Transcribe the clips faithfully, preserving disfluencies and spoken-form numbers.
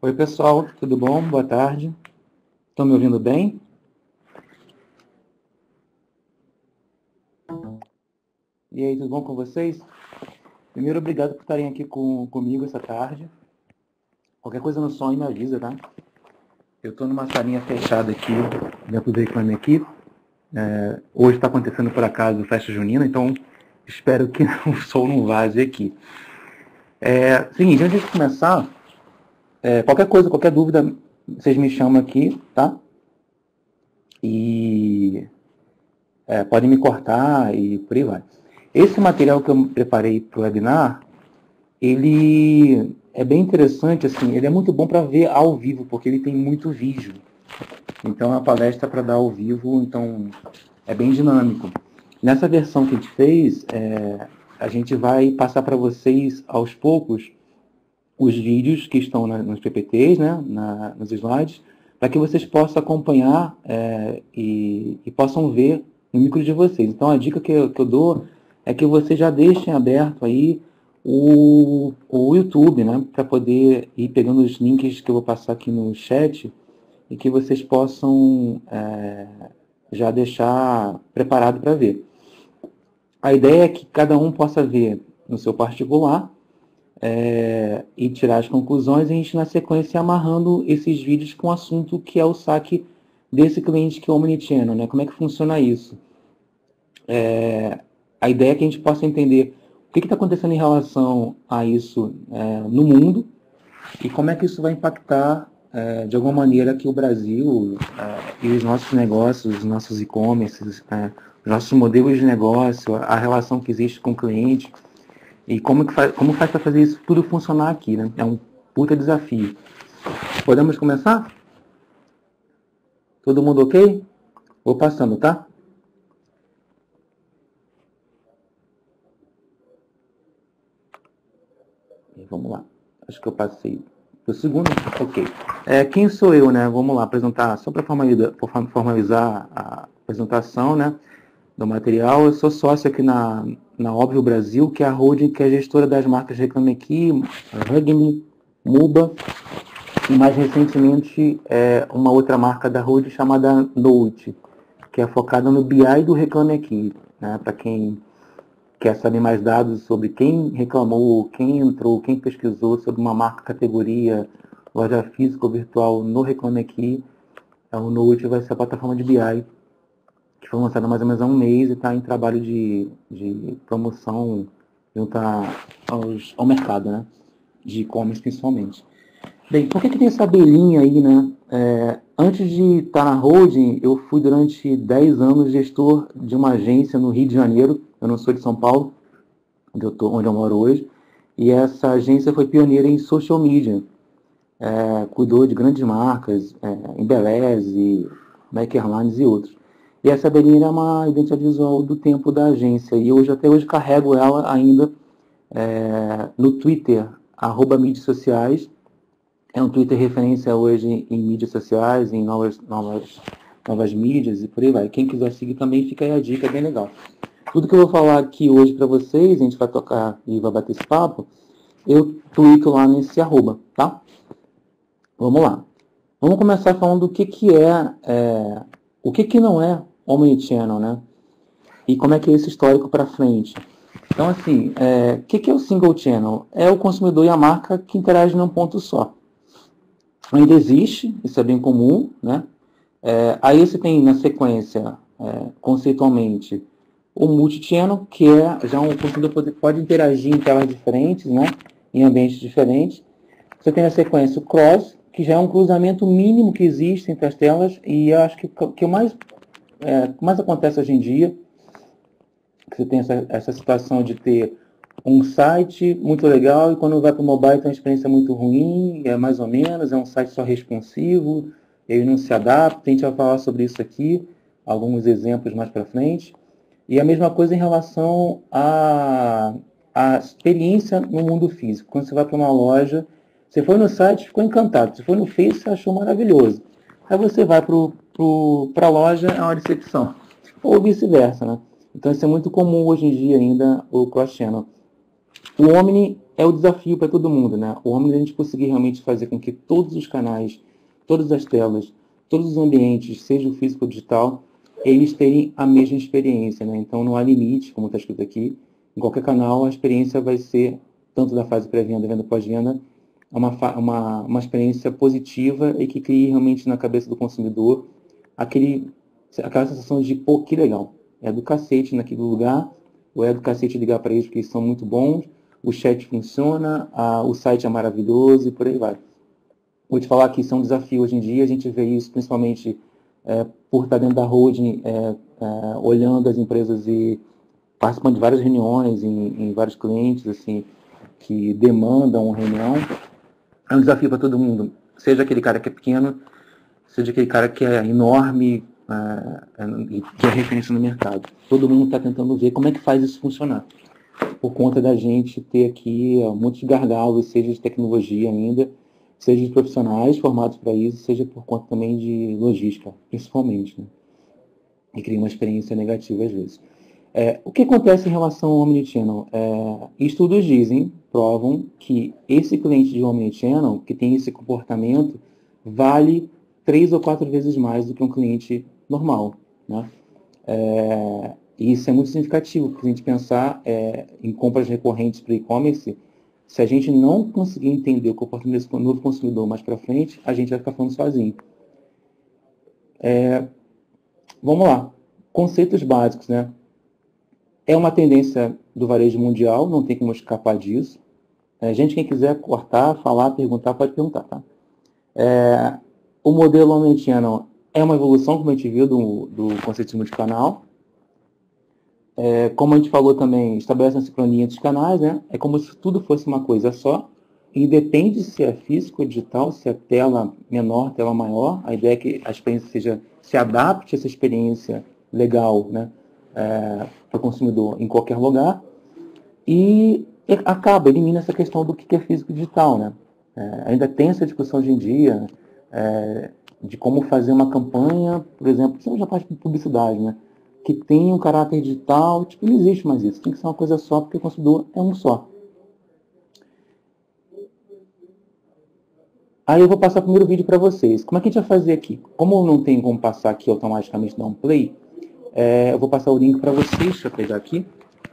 Oi, pessoal, tudo bom? Boa tarde. Estão me ouvindo bem? E aí, tudo bom com vocês? Primeiro, obrigado por estarem aqui com, comigo essa tarde. Qualquer coisa no som aí me avisa, tá? Eu estou numa salinha fechada aqui, dentro do Reclame Aqui. É, hoje está acontecendo, por acaso, festa junina, então espero que o som não vaze aqui. É, seguinte, antes de começar, é, qualquer coisa, qualquer dúvida, vocês me chamam aqui, tá? E é, podem me cortar e por aí vai. Esse material que eu preparei para o webinar, ele é bem interessante, assim, ele é muito bom para ver ao vivo, porque ele tem muito vídeo. Então, é uma palestra para dar ao vivo, então é bem dinâmico. Nessa versão que a gente fez, é, a gente vai passar para vocês, aos poucos, os vídeos que estão na, nos P P Ts, né, na, nos slides, para que vocês possam acompanhar é, e, e possam ver no micro de vocês. Então, a dica que eu, que eu dou é que vocês já deixem aberto aí o, o YouTube, né, para poder ir pegando os links que eu vou passar aqui no chat e que vocês possam é, já deixar preparado para ver. A ideia é que cada um possa ver no seu particular é, e tirar as conclusões, e a gente na sequência amarrando esses vídeos com o assunto que é o saque desse cliente que é o Omnichannel, né? Como é que funciona isso? É, a ideia é que a gente possa entender o que está acontecendo em relação a isso é, no mundo e como é que isso vai impactar é, de alguma maneira aqui o Brasil é, e os nossos negócios, os nossos e-commerces, é, os nossos modelos de negócio, a relação que existe com o cliente e como, que faz, como faz para fazer isso tudo funcionar aqui, né? É um puta desafio. Podemos começar? Todo mundo ok? Vou passando, tá? Vamos lá. Acho que eu passei para o segundo. Ok. É, quem sou eu, né? Vamos lá, apresentar, só para formalizar, formalizar a apresentação, né, do material. Eu sou sócio aqui na, na Óbvio Brasil, que é a holding que é a gestora das marcas Reclame Aqui, Hugme, Muba, e mais recentemente é uma outra marca da holding chamada Note, que é focada no B I do Reclame Aqui, né, para quem quer saber mais dados sobre quem reclamou, quem entrou, quem pesquisou sobre uma marca, categoria, loja física ou virtual no Reclame Aqui, o Note vai ser a plataforma de B I, que foi lançada há mais ou menos há um mês e está em trabalho de, de promoção junto aos, ao mercado, né, de e-commerce principalmente. Bem, por que, que tem essa abelhinha aí, né? É, antes de estar na holding, eu fui durante dez anos gestor de uma agência no Rio de Janeiro. Eu não sou de São Paulo, onde eu, tô, onde eu moro hoje. E essa agência foi pioneira em social media. É, cuidou de grandes marcas, é, Embeleze, Mac Airlines e outros. E essa abelhinha é uma identidade visual do tempo da agência. E hoje, até hoje, carrego ela ainda é, no Twitter, arroba mídias sociais. É um Twitter referência hoje em mídias sociais, em novas, novas, novas mídias e por aí vai. Quem quiser seguir também, fica aí a dica, é bem legal. Tudo que eu vou falar aqui hoje para vocês, a gente vai tocar e vai bater esse papo, eu tweeto lá nesse arroba, tá? Vamos lá. Vamos começar falando do que, que é, é o que, que não é Omnichannel, né? E como é que é esse histórico para frente. Então, assim, é, o que, que é o Single Channel? É o consumidor e a marca que interagem num ponto só. Ainda existe, isso é bem comum, né? É, aí você tem na sequência, é, conceitualmente, o multi-channel, que é já um consumidor pode, pode interagir em telas diferentes, né? Em ambientes diferentes. Você tem na sequência o cross, que já é um cruzamento mínimo que existe entre as telas, e eu acho que o que mais, é, mais acontece hoje em dia, que você tem essa, essa situação de ter um site muito legal e quando vai para o mobile tem uma experiência muito ruim, é mais ou menos, é um site só responsivo, ele não se adapta, a gente vai falar sobre isso aqui, alguns exemplos mais para frente. E a mesma coisa em relação à, à experiência no mundo físico. Quando você vai para uma loja, você foi no site, ficou encantado, você foi no Face, você achou maravilhoso. Aí você vai para a loja, é uma decepção. Ou vice-versa, né? Então isso é muito comum hoje em dia ainda, o cross-channel. O Omni é o desafio para todo mundo, né? O Omni, a gente conseguir realmente fazer com que todos os canais, todas as telas, todos os ambientes, seja o físico ou digital, eles terem a mesma experiência, né? Então, não há limite, como está escrito aqui. Em qualquer canal, a experiência vai ser, tanto da fase pré-venda, venda pós-venda, uma, uma, uma experiência positiva e que crie realmente na cabeça do consumidor aquele, aquela sensação de, pô, que legal, é do cacete naquele lugar, ou é do cacete ligar para eles porque eles são muito bons, o chat funciona, a, o site é maravilhoso e por aí vai. Vou te falar que isso é um desafio hoje em dia, a gente vê isso principalmente é, por estar dentro da holding, é, é, olhando as empresas e participando de várias reuniões em, em vários clientes assim que demandam uma reunião. É um desafio para todo mundo, seja aquele cara que é pequeno, seja aquele cara que é enorme, uh, que é referência no mercado. Todo mundo está tentando ver como é que faz isso funcionar, por conta da gente ter aqui uh, muitos gargalos, seja de tecnologia ainda, seja de profissionais formados para isso, seja por conta também de logística, principalmente, né? E cria uma experiência negativa às vezes. É, o que acontece em relação ao Omnichannel? É, estudos dizem, provam, que esse cliente de Omnichannel, que tem esse comportamento, vale três ou quatro vezes mais do que um cliente normal, né? É, e isso é muito significativo, porque a gente pensar é, em compras recorrentes para e-commerce, se a gente não conseguir entender o comportamento desse novo consumidor mais para frente, a gente vai ficar falando sozinho. É, vamos lá. Conceitos básicos, né? É uma tendência do varejo mundial, não tem como escapar disso. É, gente, quem quiser cortar, falar, perguntar, pode perguntar, tá? É, o modelo omnichannel é uma evolução, como a gente viu, do, do conceito de multicanal. É, como a gente falou também, estabelece uma sincronia dos canais, né? É como se tudo fosse uma coisa só. Independe se é físico ou digital, se é tela menor, tela maior. A ideia é que a experiência seja, se adapte a essa experiência legal, né? É, para o consumidor em qualquer lugar. E acaba, elimina essa questão do que é físico e digital, né? É, ainda tem essa discussão hoje em dia é, de como fazer uma campanha, por exemplo, você já parte de publicidade, né? Que tem um caráter digital, tipo, não existe mais isso. Tem que ser uma coisa só, porque o consumidor é um só. Aí eu vou passar o primeiro vídeo para vocês. Como é que a gente vai fazer aqui? Como eu não tenho como passar aqui automaticamente, dar um play, é, eu vou passar o link para vocês. Deixa eu pegar aqui.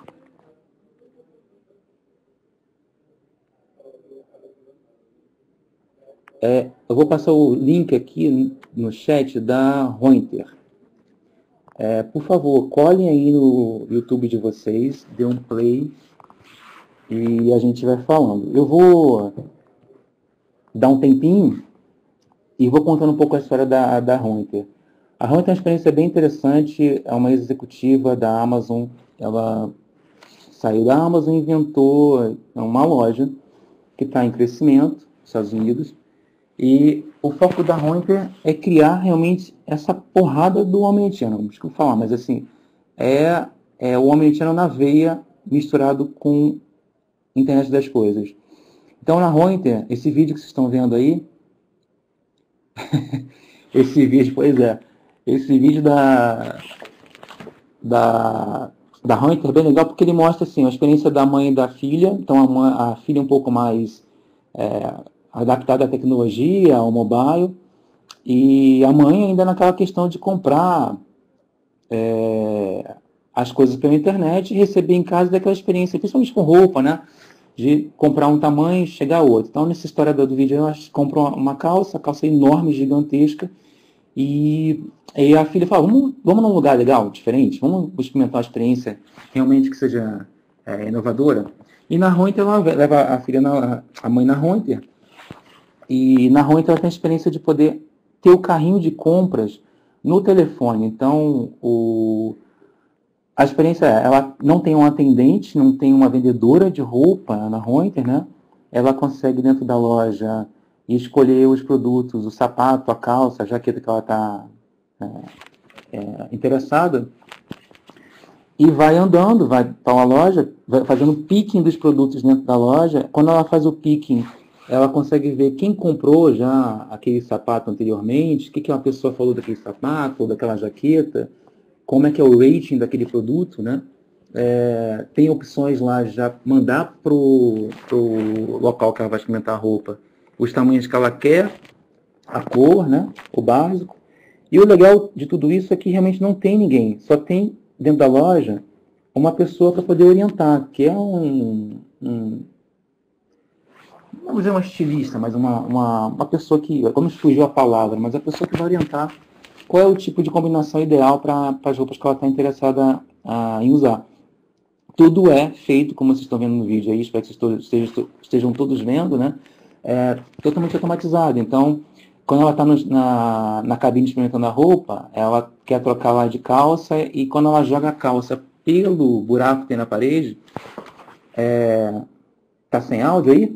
É, eu vou passar o link aqui no chat da Reuters. É, por favor, colhem aí no YouTube de vocês, dê um play e a gente vai falando. Eu vou dar um tempinho e vou contando um pouco a história da, da Reuters. A Reuters é uma experiência bem interessante, é uma executiva da Amazon. Ela saiu da Amazon e inventou uma loja que está em crescimento nos Estados Unidos. E o foco da Reuters é criar realmente essa porrada do Omnichannel. Acho que eu vou falar, mas assim, é, é o Omnichannel na veia misturado com internet das coisas. Então, na Reuters, esse vídeo que vocês estão vendo aí, esse vídeo, pois é, esse vídeo da, da, da Reuters é bem legal porque ele mostra assim, a experiência da mãe e da filha. Então, a, mãe, a filha é um pouco mais é, adaptada à tecnologia, ao mobile, e a mãe ainda naquela questão de comprar é, as coisas pela internet e receber em casa daquela experiência, principalmente com roupa, né? De comprar um tamanho e chegar a outro. Então, nessa história do vídeo, eu compro uma calça, a calça é enorme, gigantesca, e, e a filha fala, vamos, vamos num lugar legal, diferente, vamos experimentar uma experiência realmente que seja é, inovadora. E na Reuters, ela leva a filha, na, a mãe na Reuters, e na Reuters ela tem a experiência de poder ter o carrinho de compras no telefone. Então, o, a experiência é, ela não tem um atendente, não tem uma vendedora de roupa na Reuters, né? Ela consegue dentro da loja escolher os produtos, o sapato, a calça, a jaqueta que ela está é, é, interessada, e vai andando, vai para uma loja, vai fazendo picking dos produtos dentro da loja. Quando ela faz o picking, ela consegue ver quem comprou já aquele sapato anteriormente, o que, que uma pessoa falou daquele sapato ou daquela jaqueta, como é que é o rating daquele produto, né? é, tem opções lá de já mandar para o local que ela vai experimentar a roupa os tamanhos que ela quer, a cor, né, o básico. E o legal de tudo isso é que realmente não tem ninguém, só tem dentro da loja uma pessoa para poder orientar, que é um, um, não vamos dizer uma estilista, mas uma, uma, uma pessoa que, como fugiu a palavra, mas a pessoa que vai orientar qual é o tipo de combinação ideal para as roupas que ela está interessada a, em usar. Tudo é feito, como vocês estão vendo no vídeo aí, espero que vocês estejam, estejam todos vendo, né? É totalmente automatizado. Então, quando ela está na, na cabine experimentando a roupa, ela quer trocar lá de calça e quando ela joga a calça pelo buraco que tem na parede, é, tá sem áudio aí?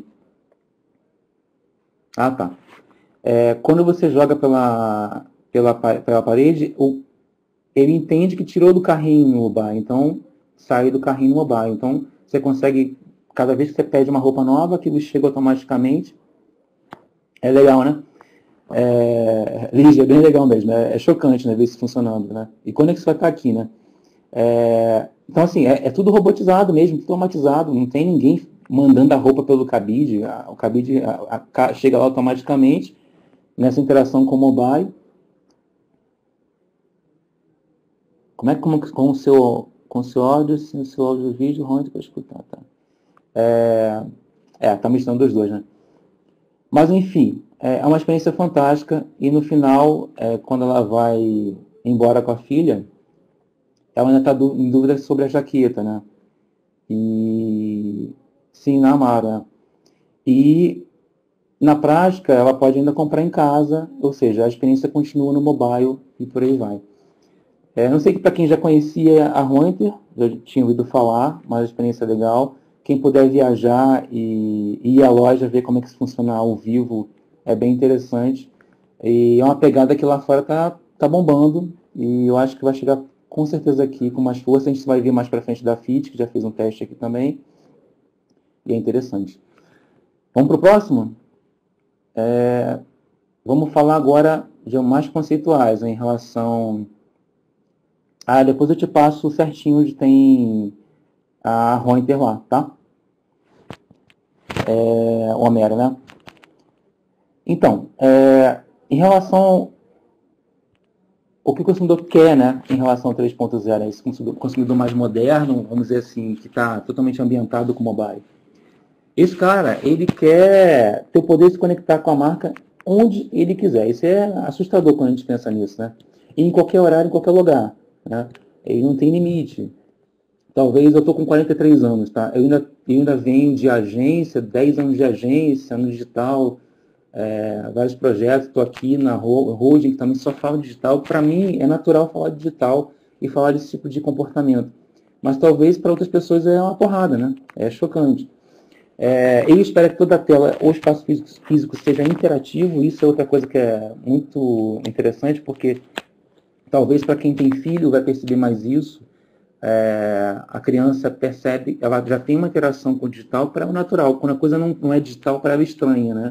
Ah, tá. É, quando você joga pela, pela, pela parede, o, ele entende que tirou do carrinho no mobile, então sai do carrinho no mobile. Então, você consegue, cada vez que você pede uma roupa nova, aquilo chega automaticamente. É legal, né? É, Lígia, é bem legal mesmo. É, é chocante, né, ver isso funcionando, né? E quando é que isso vai estar aqui, né? É, então, assim, é, é tudo robotizado mesmo, tudo automatizado. Não tem ninguém mandando a roupa pelo cabide. A, o cabide a, a, chega lá automaticamente nessa interação com o mobile. Como é que com, com o seu com o seu áudio, sim, o seu áudio e vídeo, ruim para escutar, tá? É, é, tá misturando os dois, né? Mas, enfim, é uma experiência fantástica e no final, é, quando ela vai embora com a filha, ela ainda está em dúvida sobre a jaqueta, né? E sim, na Amara. E na prática, ela pode ainda comprar em casa, ou seja, a experiência continua no mobile e por aí vai. É, não sei que para quem já conhecia a Hunter, já tinha ouvido falar, mas a experiência é legal. Quem puder viajar e, e ir à loja ver como é que isso funciona ao vivo é bem interessante. E é uma pegada que lá fora tá, tá bombando e eu acho que vai chegar com certeza aqui com mais força. A gente vai ver mais para frente da F I T, que já fez um teste aqui também. E é interessante. Vamos para o próximo? É, vamos falar agora de mais conceituais em relação... Ah, depois eu te passo certinho onde tem a Hunter lá, tá? É, Homero, né? Então, é, em relação o que o consumidor quer, né, em relação ao três ponto zero, esse consumidor, consumidor mais moderno, vamos dizer assim, que está totalmente ambientado com o mobile. Esse cara, ele quer ter o poder de se conectar com a marca onde ele quiser. Isso é assustador quando a gente pensa nisso, né? E em qualquer horário, em qualquer lugar, né? Ele não tem limite. Talvez eu estou com quarenta e três anos, tá? Eu ainda, eu ainda venho de agência, dez anos de agência, no digital, é, vários projetos, estou aqui na holding, que também só fala digital. Para mim, é natural falar digital e falar desse tipo de comportamento. Mas talvez para outras pessoas é uma porrada, né? É chocante. É, eu espero que toda a tela ou espaço físico, físico seja interativo. Isso é outra coisa que é muito interessante, porque talvez para quem tem filho vai perceber mais isso. É, a criança percebe, ela já tem uma interação com o digital para o natural. Quando a coisa não, não é digital, para ela é estranha, né?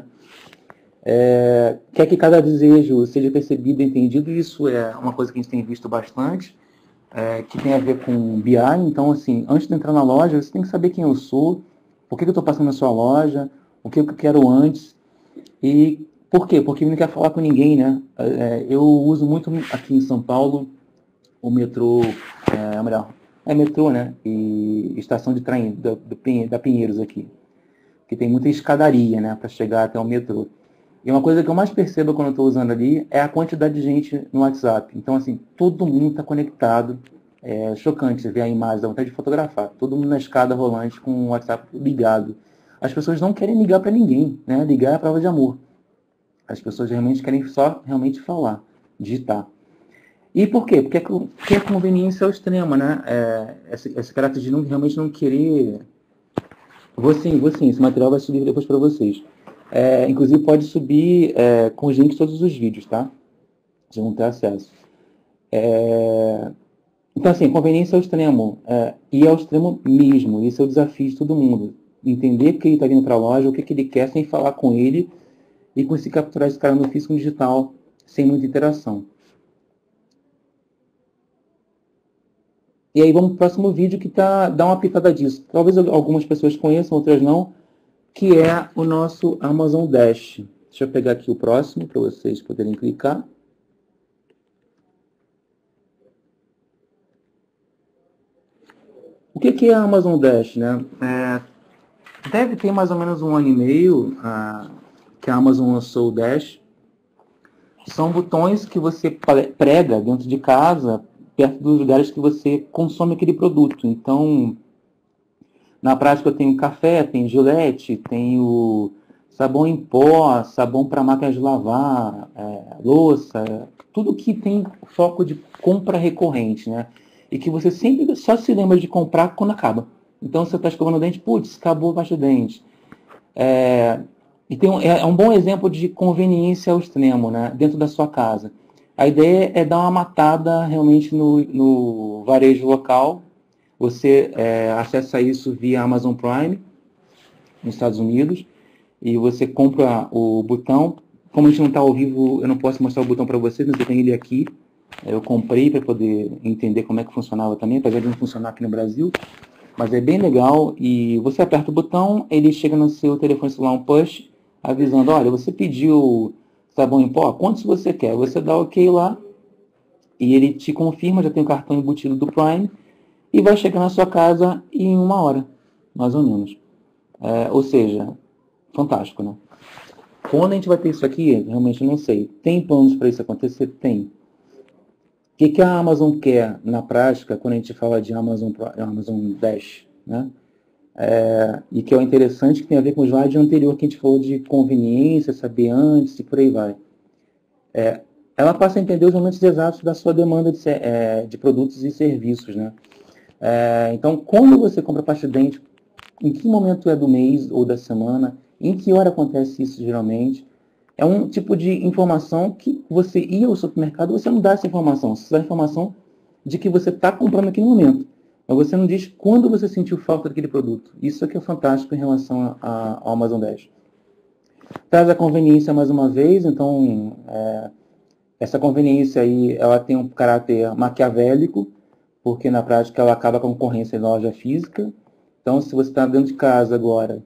É, quer que cada desejo seja percebido e entendido, isso é uma coisa que a gente tem visto bastante, é, que tem a ver com B I. Então, assim, antes de entrar na loja, você tem que saber quem eu sou, por que eu estou passando na sua loja, o que eu quero antes, e por quê? Porque não quer falar com ninguém, né? É, eu uso muito aqui em São Paulo o metrô, é, melhor, é metrô, né? E estação de trem do, do, da Pinheiros aqui, que tem muita escadaria, né, para chegar até o metrô. E uma coisa que eu mais percebo quando eu estou usando ali é a quantidade de gente no WhatsApp. Então, assim, todo mundo está conectado. É chocante você ver a imagem, dá vontade de fotografar. Todo mundo na escada rolante com o WhatsApp ligado. As pessoas não querem ligar para ninguém, né? Ligar é a prova de amor. As pessoas realmente querem só realmente falar, digitar. E por quê? Porque, porque a conveniência é o extremo, né? É, esse, esse caráter de não, realmente não querer... Vou sim, vou sim. Esse material vai subir depois para vocês. É, inclusive pode subir é, com os links todos os vídeos, tá? Vocês vão ter acesso. É, então, assim, conveniência ao extremo. É, e ao extremo mesmo. Esse é o desafio de todo mundo. Entender que ele está vindo para a loja, o que, que ele quer, sem falar com ele e conseguir capturar esse cara no físico e no digital sem muita interação. E aí vamos para o próximo vídeo que tá, dá uma pitada disso. Talvez algumas pessoas conheçam, outras não, que é o nosso Amazon Dash. Deixa eu pegar aqui o próximo para vocês poderem clicar. O que, que é a Amazon Dash, né? É, deve ter mais ou menos um ano e meio ah, que a Amazon lançou o Dash. São botões que você prega dentro de casa, perto dos lugares que você consome aquele produto. Então, na prática, eu tenho café, tenho Gillette, tenho sabão em pó, sabão para máquina de lavar, é, louça, tudo que tem foco de compra recorrente, né? E que você sempre só se lembra de comprar quando acaba. Então, você está escovando o dente, putz, acabou o pasta de dente. É, e tem um, é um bom exemplo de conveniência ao extremo, né? Dentro da sua casa. A ideia é dar uma matada realmente no, no varejo local. Você é, acessa isso via Amazon Prime, nos Estados Unidos, e você compra o botão. Como a gente não está ao vivo, eu não posso mostrar o botão para vocês, mas eu tenho ele aqui. Eu comprei para poder entender como é que funcionava também, apesar de não funcionar aqui no Brasil. Mas é bem legal e você aperta o botão, ele chega no seu telefone celular um push, avisando, olha, você pediu sabão em pó, quantos você quer? Você dá ok lá e ele te confirma, já tem o cartão embutido do Prime e vai chegar na sua casa em uma hora, mais ou menos. É, ou seja, fantástico, né? Quando a gente vai ter isso aqui, realmente eu não sei. Tem planos para isso acontecer? Tem. O que, que a Amazon quer na prática quando a gente fala de Amazon, Amazon Dash, né? É, e que é o interessante que tem a ver com o slide anterior que a gente falou de conveniência, saber antes e por aí vai. É, ela passa a entender os momentos exatos da sua demanda de, é, de produtos e serviços, né? É, então, quando você compra pasta de dente, em que momento é do mês ou da semana, em que hora acontece isso geralmente? É um tipo de informação que você ia ao supermercado, você não dá essa informação. Você dá a informação de que você está comprando naquele momento. Mas você não diz quando você sentiu falta daquele produto. Isso é que é fantástico em relação a, a, ao Amazon Dash. Traz a conveniência mais uma vez. Então, é, essa conveniência aí, ela tem um caráter maquiavélico, porque na prática ela acaba com a concorrência da loja física. Então, se você está dentro de casa agora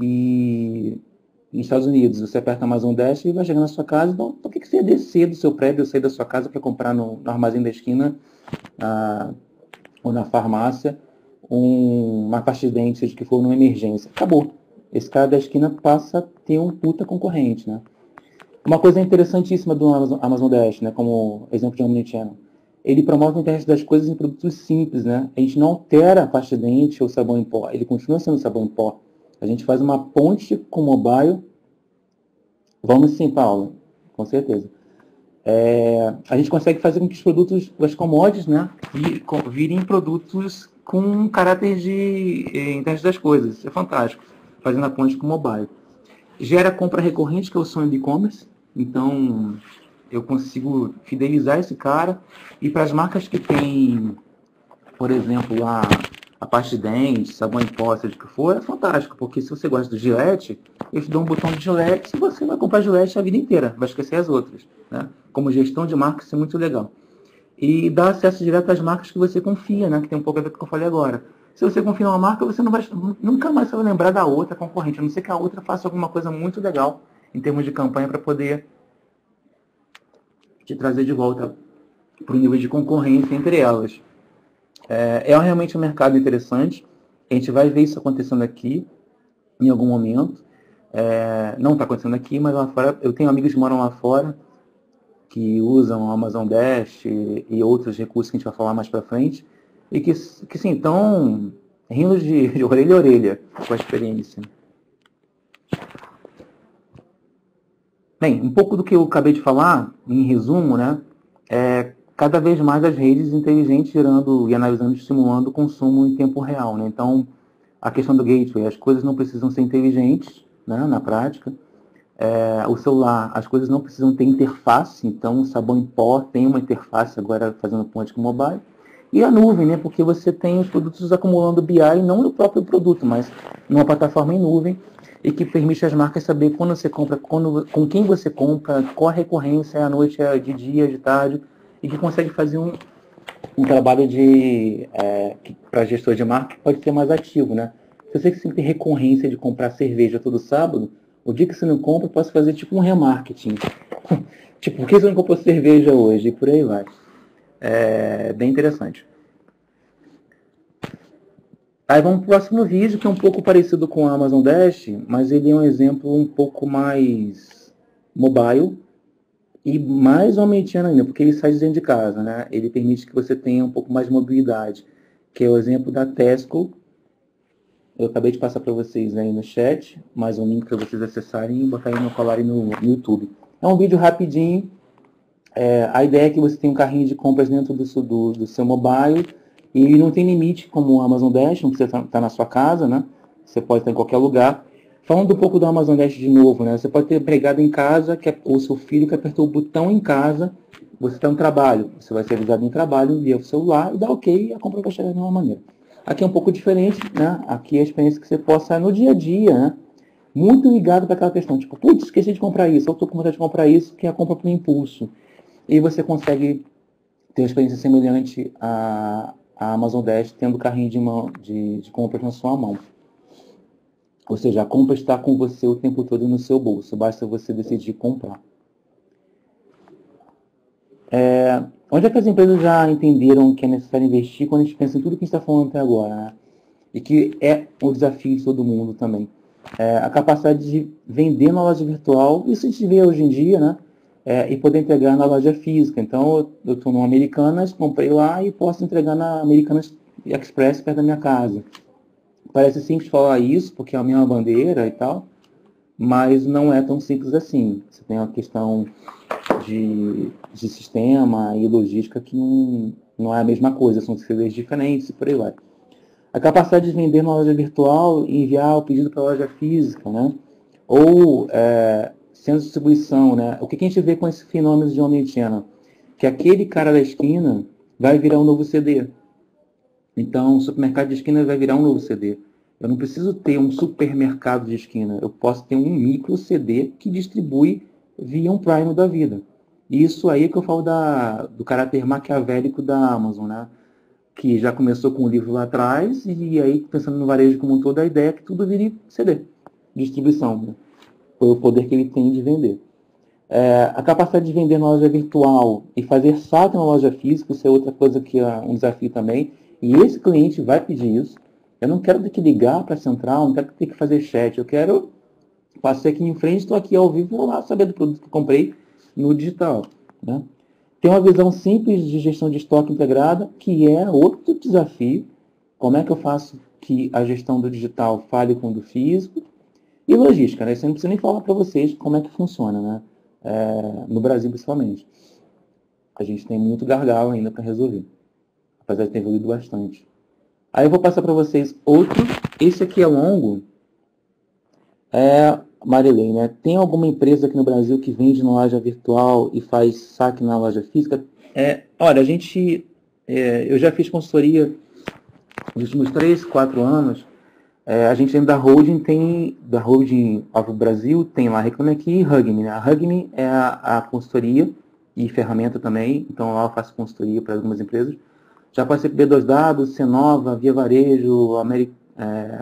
e nos Estados Unidos, você aperta Amazon Dash e vai chegar na sua casa. Então, por que você ia descer do seu prédio, sair da sua casa para comprar no, no armazém da esquina ah, ou na farmácia um, uma pasta de dente, seja que for numa emergência? Acabou. Esse cara da esquina passa a ter um puta concorrente, né? Uma coisa interessantíssima do Amazon, Amazon Dash, né, como exemplo de Omnichannel, ele promove a internet das coisas em produtos simples, né? A gente não altera a pasta de dente ou sabão em pó, ele continua sendo sabão em pó. A gente faz uma ponte com o mobile. Vamos sim, Paulo, com certeza. É, a gente consegue fazer com que os produtos, as commodities, né, virem produtos com caráter de eh, internet das coisas. Isso é fantástico. Fazendo a ponte com o mobile. Gera compra recorrente, que é o sonho do e-commerce. Então, eu consigo fidelizar esse cara. E para as marcas que têm, por exemplo, a, a pasta de dente, sabão em pó, seja o que for, é fantástico. Porque se você gosta do Gillette, eu te dou um botão de Gillette e você vai comprar Gillette a vida inteira. Vai esquecer as outras, né? Como gestão de marca, isso é muito legal. E dá acesso direto às marcas que você confia, né? Que tem um pouco a ver com o que eu falei agora. Se você confia numa marca, você não vai, nunca mais vai lembrar da outra concorrente, a não ser que a outra faça alguma coisa muito legal em termos de campanha para poder te trazer de volta para o nível de concorrência entre elas. É, é realmente um mercado interessante. A gente vai ver isso acontecendo aqui em algum momento. É, não está acontecendo aqui, mas lá fora, eu tenho amigos que moram lá fora que usam o Amazon Dash e, e outros recursos que a gente vai falar mais para frente, e que, que sim, estão rindo de, de orelha a orelha com a experiência. Bem, um pouco do que eu acabei de falar, em resumo, né, é cada vez mais as redes inteligentes gerando e analisando e estimulando o consumo em tempo real, né? Então, a questão do gateway, as coisas não precisam ser inteligentes, né, na prática. É, o celular, as coisas não precisam ter interface, então o sabão em pó tem uma interface agora fazendo ponte com o mobile. E a nuvem, né, porque você tem os produtos acumulando B I, não no próprio produto, mas numa plataforma em nuvem, e que permite às marcas saber quando você compra, quando, com quem você compra, qual a recorrência, é à noite, é de dia, de tarde, e que consegue fazer um, um trabalho de é, para gestor de marca que pode ser mais ativo, né? Se você sempre tem recorrência de comprar cerveja todo sábado, o dia que você não compra, eu posso fazer tipo um remarketing. Tipo, por que você não comprou cerveja hoje? E por aí vai. É bem interessante. Aí vamos para o próximo vídeo, que é um pouco parecido com o Amazon Dash, mas ele é um exemplo um pouco mais mobile e mais omnichannel ainda, porque ele sai de dentro de casa, né? Ele permite que você tenha um pouco mais de mobilidade, que é o exemplo da Tesco. Eu acabei de passar para vocês aí no chat, mais um link para vocês acessarem e botarem no colarem no, no YouTube. É um vídeo rapidinho. É, a ideia é que você tenha um carrinho de compras dentro do, do, do seu mobile e não tem limite como o Amazon Dash, não precisa estar tá na sua casa, né? Você pode estar em qualquer lugar. Falando um pouco do Amazon Dash de novo, né? Você pode ter empregado em casa, que é, ou seu filho que apertou o botão em casa, você está no trabalho, você vai ser avisado em trabalho, via o celular e dá ok e a compra vai chegar de uma maneira. Aqui é um pouco diferente, né? Aqui é a experiência que você possa no dia a dia, né? Muito ligado para aquela questão, tipo, putz, esqueci de comprar isso, eu estou com vontade de comprar isso, que é a compra por impulso. E você consegue ter uma experiência semelhante à, à Amazon Dash, tendo o carrinho de, mão, de, de compras na sua mão. Ou seja, a compra está com você o tempo todo no seu bolso, basta você decidir comprar. É, onde é que as empresas já entenderam que é necessário investir quando a gente pensa em tudo que a gente está falando até agora, né? E que é um desafio de todo mundo também. É, a capacidade de vender na loja virtual, isso a gente vê hoje em dia, né? É, e poder entregar na loja física. Então, eu estou no Americanas, comprei lá e posso entregar na Americanas Express perto da minha casa. Parece simples falar isso, porque é a mesma bandeira e tal, mas não é tão simples assim. Você tem uma questão de, de sistema e logística que não, não é a mesma coisa, são serviços diferentes e por aí vai. A capacidade de vender na loja virtual e enviar o pedido para a loja física, né? Ou é, centro de distribuição, né? O que a gente vê com esse fenômeno de omnichannel? Que aquele cara da esquina vai virar um novo C D. Então, o supermercado de esquina vai virar um novo C D. Eu não preciso ter um supermercado de esquina. Eu posso ter um micro C D que distribui via um Prime da vida. Isso aí é que eu falo da, do caráter maquiavélico da Amazon, né? Que já começou com o livro lá atrás, e aí, pensando no varejo como um todo, a ideia é que tudo vire C D, distribuição, né? Foi o poder que ele tem de vender. É, a capacidade de vender na loja virtual e fazer saque na loja física, isso é outra coisa que é um desafio também, e esse cliente vai pedir isso. Eu não quero ter que ligar para a central, não quero ter que fazer chat, eu quero, passei aqui em frente, estou aqui ao vivo, vou lá saber do produto que eu comprei no digital, né? Tem uma visão simples de gestão de estoque integrada, que é outro desafio. Como é que eu faço que a gestão do digital fale com o do físico? E logística, né? Isso eu não preciso nem falar para vocês como é que funciona, né? É, no Brasil, principalmente. A gente tem muito gargalo ainda para resolver, apesar de ter evoluído bastante. Aí eu vou passar para vocês outro. Esse aqui é longo. É, Marilei, né? Tem alguma empresa aqui no Brasil que vende na loja virtual e faz saque na loja física? É, olha, a gente, é, eu já fiz consultoria nos últimos três, quatro anos. É, a gente dentro da holding tem, da holding Ovo Brasil, tem lá Reclame Aqui e Hugme, né? A Hugme é a, a consultoria e ferramenta também, então lá eu faço consultoria para algumas empresas. Já passei por B dois W, Cenova, Via Varejo, Ameri, é,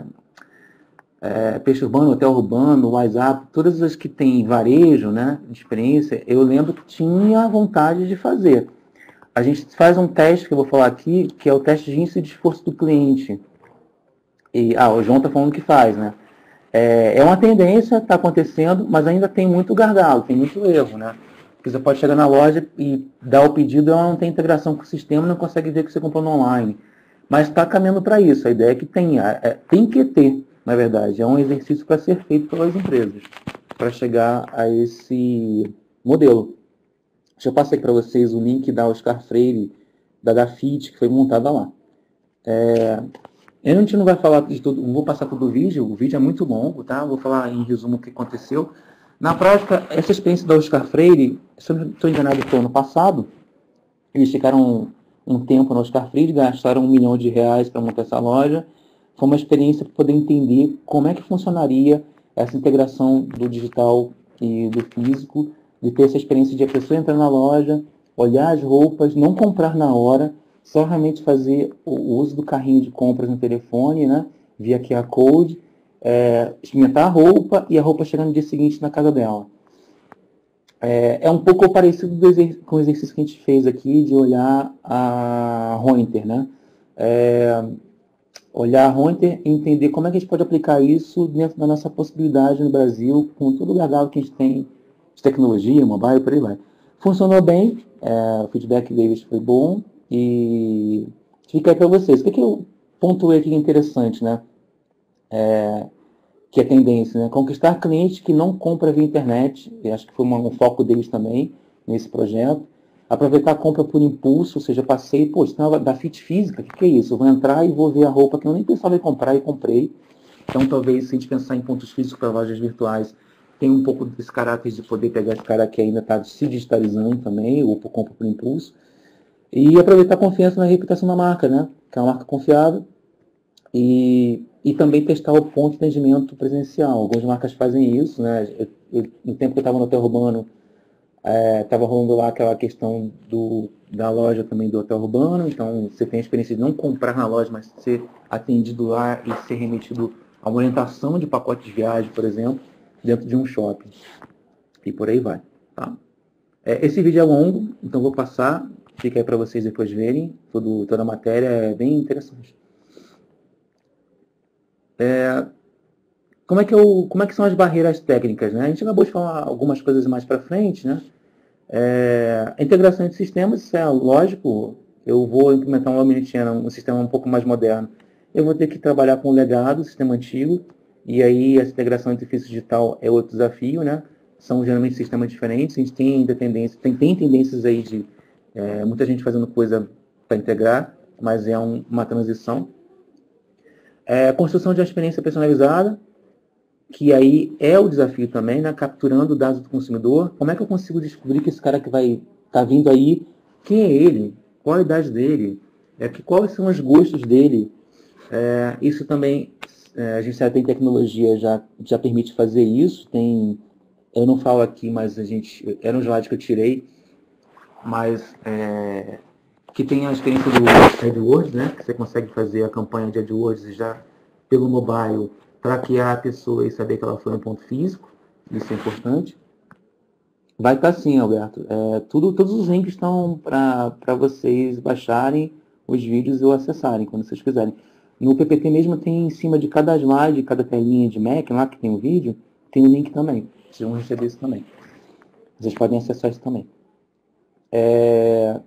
é, Peixe Urbano, Hotel Urbano, WhatsApp, todas as que tem varejo, né, de experiência, eu lembro que tinha vontade de fazer. A gente faz um teste que eu vou falar aqui, que é o teste de índice de esforço do cliente. E, ah, o João está falando que faz, né? É, é uma tendência, está acontecendo, mas ainda tem muito gargalo, tem muito erro, né? Porque você pode chegar na loja e dar o pedido, ela não tem integração com o sistema, não consegue ver que você comprou no online. Mas está caminhando para isso, a ideia é que tenha, é, tem que ter, na verdade, é um exercício para ser feito pelas empresas, para chegar a esse modelo. Deixa eu passar aqui para vocês o link da Oscar Freire, da Dafit, que foi montada lá. É, a gente não vai falar de tudo, não vou passar todo o vídeo, o vídeo é muito longo, tá? Vou falar em resumo o que aconteceu. Na prática, essa experiência da Oscar Freire, se eu não estou enganado, foi ano passado, eles ficaram um tempo no Oscar Freire, gastaram um milhão de reais para montar essa loja. Foi uma experiência para poder entender como é que funcionaria essa integração do digital e do físico, de ter essa experiência de a pessoa entrar na loja, olhar as roupas, não comprar na hora, só realmente fazer o uso do carrinho de compras no telefone, né, via Q R Code, é, experimentar a roupa e a roupa chegar no dia seguinte na casa dela. É, é um pouco parecido do exer com o exercício que a gente fez aqui de olhar a Reuters, né? É, olhar a Reuters e entender como é que a gente pode aplicar isso dentro da nossa possibilidade no Brasil, com todo o gargalo que a gente tem de tecnologia, mobile, por aí vai. Funcionou bem, é, o feedback deles foi bom e fica aí para vocês. O que, que eu pontuei aqui interessante, né? É, que é tendência, né? Conquistar clientes que não compram via internet, e acho que foi uma, um foco deles também nesse projeto. Aproveitar a compra por impulso, ou seja, passei, pô, isso não é da Fit Física, o que, que é isso? Eu vou entrar e vou ver a roupa que eu nem pensava em comprar e comprei. Então, talvez, se a gente pensar em pontos físicos para lojas virtuais, tem um pouco desse caráter de poder pegar esse cara que ainda está se digitalizando também, ou por compra por impulso. E aproveitar a confiança na reputação da marca, né? Que é uma marca confiável. E, e também testar o ponto de atendimento presencial. Algumas marcas fazem isso, né? Eu, eu, no tempo que eu estava no hotel urbano, estava é, rolando lá aquela questão do, da loja também do hotel urbano, então você tem a experiência de não comprar na loja, mas ser atendido lá e ser remetido a uma orientação de pacote de viagem, por exemplo, dentro de um shopping. E por aí vai. Tá? É, esse vídeo é longo, então vou passar, fica aí para vocês depois verem, tudo, toda a matéria é bem interessante. É, como, é que eu, como é que são as barreiras técnicas? Né? A gente acabou de falar algumas coisas mais para frente, né? É, a integração de sistemas, isso é lógico, eu vou implementar um Omnichannel, um sistema um pouco mais moderno. Eu vou ter que trabalhar com o legado, o sistema antigo, e aí essa integração entre físico digital é outro desafio, né? São geralmente sistemas diferentes, a gente tem ainda tendência, tem, tem tendências aí de é, muita gente fazendo coisa para integrar, mas é um, uma transição. É, construção de uma experiência personalizada, que aí é o desafio também, né? Capturando dados do consumidor. Como é que eu consigo descobrir que esse cara que vai estar tá vindo aí, quem é ele? Qual a idade dele? É, que, quais são os gostos dele? É, isso também, é, a gente já tem tecnologia, já, já permite fazer isso. Tem, eu não falo aqui, mas a gente, era um slide que eu tirei, mas é, que tem a experiência do AdWords, né? Que você consegue fazer a campanha de AdWords já pelo mobile, traquear a pessoa e saber que ela foi um ponto físico. Isso é importante. Vai estar sim, Alberto. É, tudo, todos os links estão para vocês baixarem os vídeos ou acessarem, quando vocês quiserem. No P P T mesmo tem em cima de cada slide, cada telinha de Mac, lá que tem o vídeo, tem um link também. Vocês vão receber isso também. Vocês podem acessar isso também. É,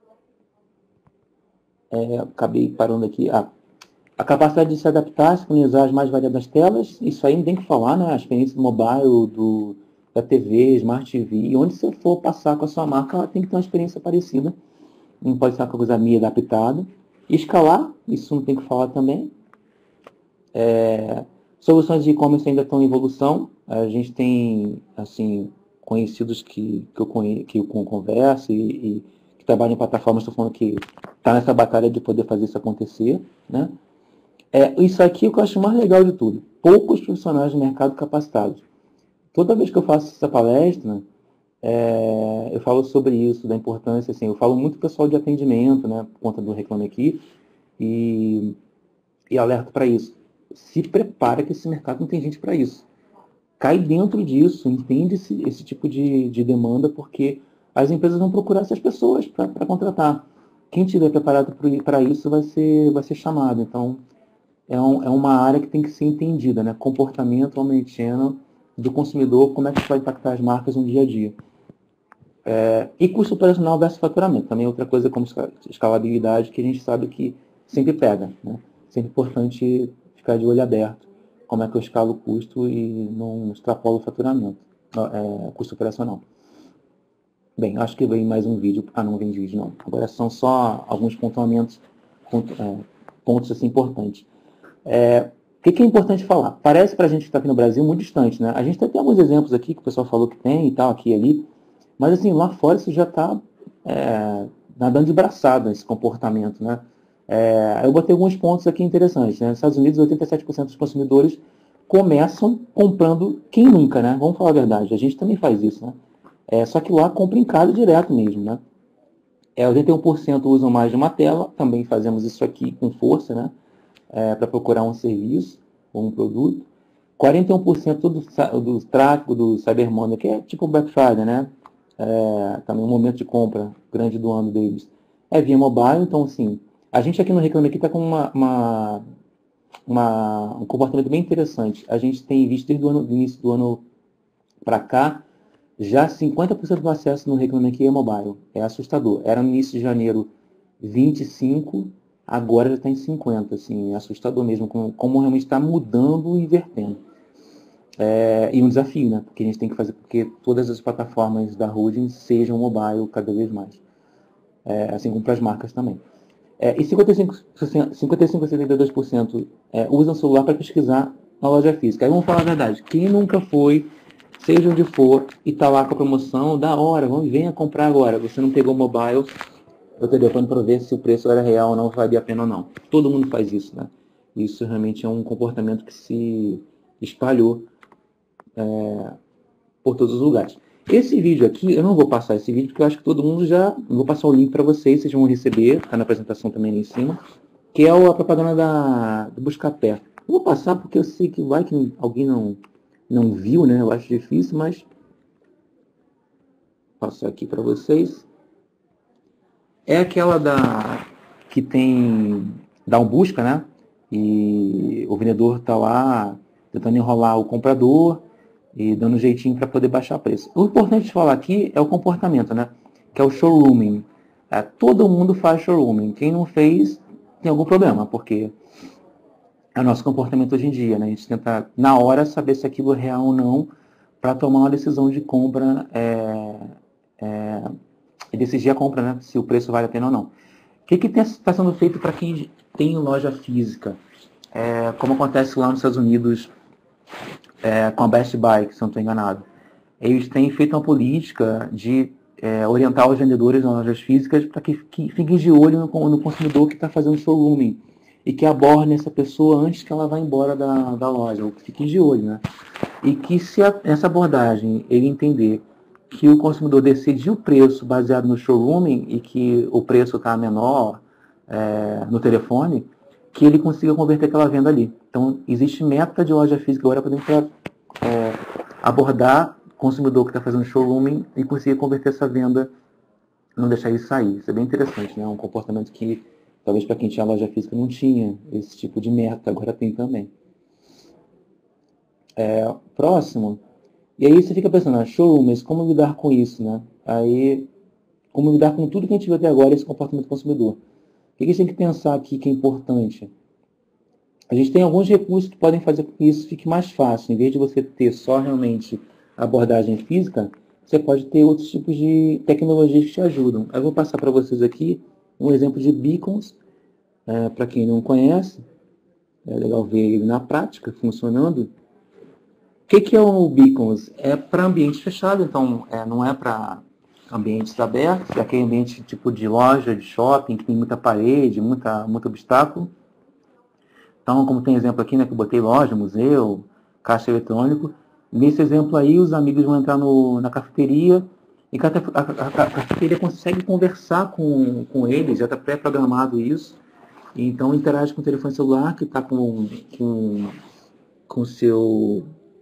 é, acabei parando aqui. Ah, a capacidade de se adaptar, sincronizar as mais variadas telas, isso aí não tem que falar, né? A experiência do mobile, do, da T V, Smart T V, onde você for passar com a sua marca, ela tem que ter uma experiência parecida. Não pode ser uma coisa minha adaptada. Escalar, isso não tem que falar também. É, soluções de e-commerce ainda estão em evolução. A gente tem, assim, conhecidos que, que, eu, conhe, que eu converso e, e que trabalham em plataformas, estou falando que está nessa batalha de poder fazer isso acontecer, né? É, isso aqui é o que eu acho mais legal de tudo. Poucos profissionais de mercado capacitados. Toda vez que eu faço essa palestra, é, eu falo sobre isso, da importância, assim, eu falo muito pessoal de atendimento, né, por conta do Reclame Aqui, e, e alerto para isso. Se prepara que esse mercado não tem gente para isso. Cai dentro disso, entende esse, esse tipo de, de demanda, porque as empresas vão procurar essas pessoas para contratar. Quem estiver preparado para isso vai ser, vai ser chamado. Então, É, um, é uma área que tem que ser entendida, né? Comportamento omnichannel do consumidor, como é que isso vai impactar as marcas no dia a dia. É, e custo operacional versus faturamento, também é outra coisa como escalabilidade, que a gente sabe que sempre pega, né? Sempre importante ficar de olho aberto, como é que eu escalo o custo e não extrapolo o faturamento, é, custo operacional. Bem, acho que vem mais um vídeo, ah, não vem vídeo não, agora são só alguns pontuamentos, ponto, é, pontos assim, importantes. É, o que, que é importante falar? Parece para a gente que está aqui no Brasil muito distante, né? A gente tem alguns exemplos aqui que o pessoal falou que tem e tal, aqui e ali, mas assim, lá fora isso já está é, nadando de braçada, esse comportamento, né? É, eu botei alguns pontos aqui interessantes, né? Nos Estados Unidos, oitenta e sete por cento dos consumidores começam comprando, quem nunca, né? Vamos falar a verdade, a gente também faz isso, né? É, só que lá compra em casa direto mesmo, né? É, oitenta e um por cento usam mais de uma tela, também fazemos isso aqui com força, né? É, para procurar um serviço ou um produto. quarenta e um por cento do, do tráfego do Cyber Monday, que é tipo o Black Friday, né? É, também um momento de compra grande do ano deles, é via mobile. Então, assim, a gente aqui no Reclame Aqui está com uma, uma, uma, um comportamento bem interessante. A gente tem visto desde o ano, do início do ano para cá, já cinquenta por cento do acesso no Reclame Aqui é mobile. É assustador. Era no início de janeiro vinte e cinco, agora já está em cinquenta. Assim, é assustador mesmo, como, como realmente está mudando e invertendo. É, e um desafio, né? Porque a gente tem que fazer com que todas as plataformas da holding sejam mobile cada vez mais. É, assim como para as marcas também. É, e cinquenta e cinco a setenta e dois por cento é, usam o celular para pesquisar na loja física. Aí vamos falar a verdade. Quem nunca foi, seja onde for, e está lá com a promoção, da hora, vamos, venha comprar agora. Você não pegou o mobile, o telefone para ver se o preço era real ou não, valia a pena ou não. Todo mundo faz isso, né? Isso realmente é um comportamento que se espalhou é, por todos os lugares. Esse vídeo aqui, eu não vou passar esse vídeo, porque eu acho que todo mundo já... Vou passar o link para vocês, vocês vão receber, está na apresentação também ali em cima, que é a propaganda da, do Buscapé. Eu vou passar porque eu sei que vai que alguém não, não viu, né? Eu acho difícil, mas... Vou passar aqui para vocês. É aquela da que tem... Dá um busca, né? E o vendedor está lá tentando enrolar o comprador e dando um jeitinho para poder baixar o preço. O importante de falar aqui é o comportamento, né? Que é o showrooming. É, todo mundo faz showrooming. Quem não fez tem algum problema, porque é o nosso comportamento hoje em dia, né? A gente tenta, na hora, saber se aquilo é real ou não para tomar uma decisão de compra é, é, e decidir a compra, né? Se o preço vale a pena ou não. O que está sendo feito para quem tem loja física? É, como acontece lá nos Estados Unidos é, com a Best Buy, se não estou enganado. Eles têm feito uma política de é, orientar os vendedores nas lojas físicas para que, que fiquem de olho no, no consumidor que está fazendo showrooming e que abordem essa pessoa antes que ela vá embora da, da loja, ou que fiquem de olho, né? E que se a, essa abordagem ele entender que o consumidor decide o preço baseado no showrooming e que o preço está menor é, no telefone, que ele consiga converter aquela venda ali. Então, existe meta de loja física agora para é, abordar o consumidor que está fazendo showrooming e conseguir converter essa venda, não deixar ele sair. Isso é bem interessante, né? É um comportamento que talvez para quem tinha loja física não tinha esse tipo de meta, agora tem também. É, próximo. E aí você fica pensando, ah, showroom, mas como lidar com isso, né? Aí, como lidar com tudo que a gente viu até agora, esse comportamento do consumidor? O que a gente tem que pensar aqui que é importante? A gente tem alguns recursos que podem fazer com que isso fique mais fácil. Em vez de você ter só realmente a abordagem física, você pode ter outros tipos de tecnologias que te ajudam. Eu vou passar para vocês aqui um exemplo de beacons. É, para quem não conhece, é legal ver ele na prática, funcionando. O que, que é o beacons? É para ambiente fechado, então é, não é para ambientes abertos, é aquele ambiente tipo de loja, de shopping, que tem muita parede, muita, muito obstáculo. Então, como tem exemplo aqui, né, que eu botei loja, museu, caixa eletrônico, nesse exemplo aí os amigos vão entrar no, na cafeteria e a, a, a, a cafeteria consegue conversar com, com eles, já está pré-programado isso, e então interage com o telefone celular que está com com com seu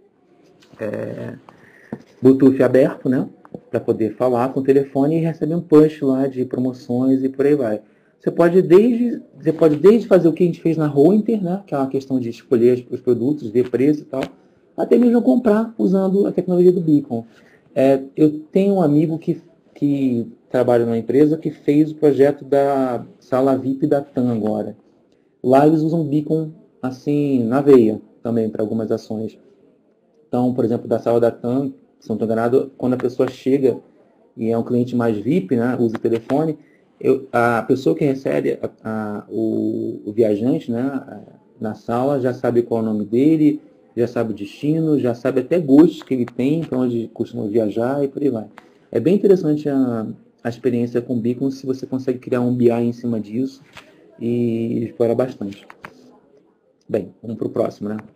é, Bluetooth aberto, né, para poder falar com o telefone e receber um push lá de promoções e por aí vai. Você pode desde, você pode desde fazer o que a gente fez na Rointer, né, que é uma questão de escolher os produtos, ver preço e tal, até mesmo comprar usando a tecnologia do Beacon. É, eu tenho um amigo que, que trabalha numa empresa que fez o projeto da sala V I P da TAM agora. Lá eles usam Beacon assim, na veia também para algumas ações. Então, por exemplo, da sala da TAM, se não estou enganado, quando a pessoa chega e é um cliente mais V I P, né, usa o telefone, eu, a pessoa que recebe a, a, o, o viajante, né, a, na sala já sabe qual é o nome dele, já sabe o destino, já sabe até gostos que ele tem, para onde costuma viajar e por aí vai. É bem interessante a, a experiência com o Beacon, se você consegue criar um B I em cima disso e explorar bastante. Bem, vamos para o próximo, né?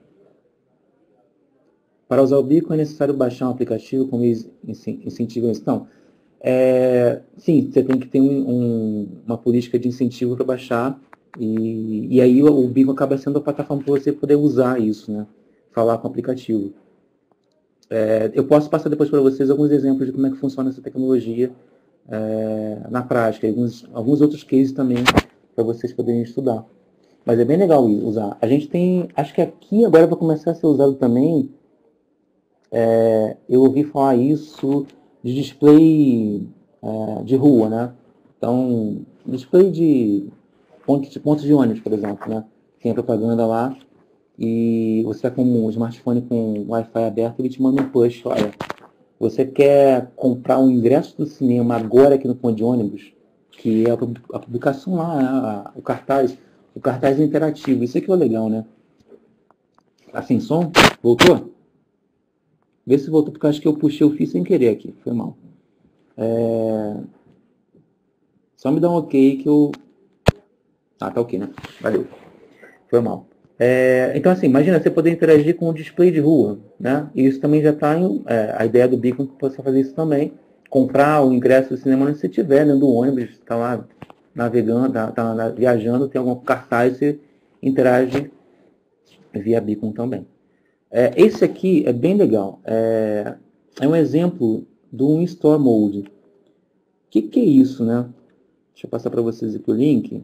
Para usar o Beacon é necessário baixar um aplicativo como eles incentivam isso. Então, É, sim, você tem que ter um, um, uma política de incentivo para baixar, e, e aí o, o Beacon acaba sendo a plataforma para você poder usar isso, né? Falar com o aplicativo. É, eu posso passar depois para vocês alguns exemplos de como é que funciona essa tecnologia é, na prática, alguns, alguns outros cases também para vocês poderem estudar. Mas é bem legal usar. A gente tem, acho que aqui agora vai começar a ser usado também, é, eu ouvi falar isso de display é, de rua, né? Então, display de pontos de, pontos de ônibus, por exemplo, né? Tem a propaganda lá e você está com um smartphone com Wi-Fi aberto e ele te manda um push, olha, você quer comprar um ingresso do cinema agora aqui no ponto de ônibus, que é a publicação lá, o cartaz, o cartaz é interativo. Isso aqui é legal, né? Assim, som? Voltou? Vê se voltou, porque eu acho que eu puxei o fio sem querer aqui. Foi mal. É... Só me dá um ok que eu... Ah, tá ok, né? Valeu. Foi mal. É... Então, assim, imagina você poder interagir com o display de rua, né? E isso também já está em... É, a ideia do Beacon que você fazer isso também. Comprar o ingresso do cinema onde você estiver, dentro do ônibus, está lá navegando, tá, tá viajando, tem algum cartaz, você interage via Beacon também. É, esse aqui é bem legal. É, é um exemplo do In-Store Mode. O que, que é isso, né? Deixa eu passar para vocês aqui o link.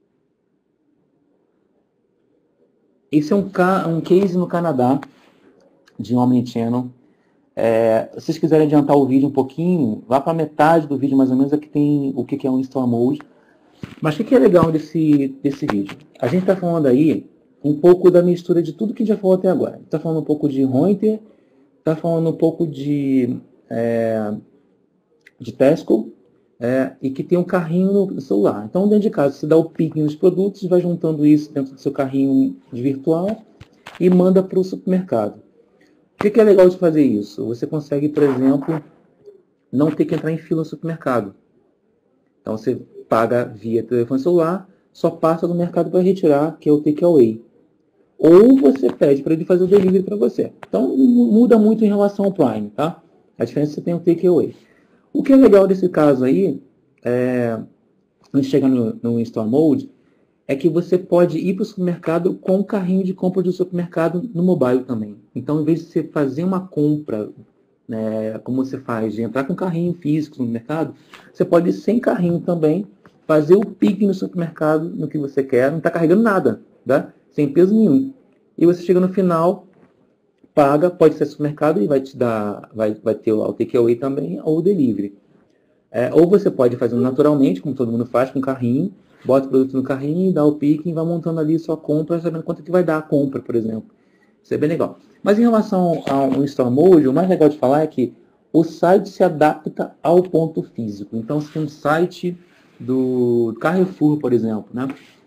Esse é um, um case no Canadá de Omnichannel. É, se vocês quiserem adiantar o vídeo um pouquinho, lá para metade do vídeo mais ou menos, aqui tem o que, que é um In-Store Mode. Mas o que, que é legal desse, desse vídeo? A gente está falando aí um pouco da mistura de tudo que a gente já falou até agora. Está falando um pouco de Reuters, está falando um pouco de, é, de Tesco, é, e que tem um carrinho no celular. Então, dentro de casa, você dá o picking nos produtos, vai juntando isso dentro do seu carrinho de virtual e manda para o supermercado. O que, que é legal de fazer isso? Você consegue, por exemplo, não ter que entrar em fila no supermercado. Então, você paga via telefone celular, só passa no mercado para retirar, que é o takeaway. Ou você pede para ele fazer o delivery para você. Então, muda muito em relação ao Prime, tá? A diferença é que você tem o takeaway. O que é legal desse caso aí, é, antes de chegar no, no In-Store Mode, é que você pode ir para o supermercado com o carrinho de compra do supermercado no mobile também. Então, em vez de você fazer uma compra, né, como você faz, de entrar com carrinho físico no mercado, você pode ir sem carrinho também, fazer o pick no supermercado, no que você quer, não está carregando nada, tá? Sem peso nenhum. E você chega no final, paga, pode ser supermercado e vai te dar, vai, vai ter lá o takeaway também, ou o delivery. É, ou você pode fazer naturalmente, como todo mundo faz, com carrinho, bota o produto no carrinho, dá o picking, vai montando ali sua compra, sabendo quanto que vai dar a compra, por exemplo. Isso é bem legal. Mas em relação ao In-Store Mode, o mais legal de falar é que o site se adapta ao ponto físico. Então, você tem um site do Carrefour, por exemplo, né?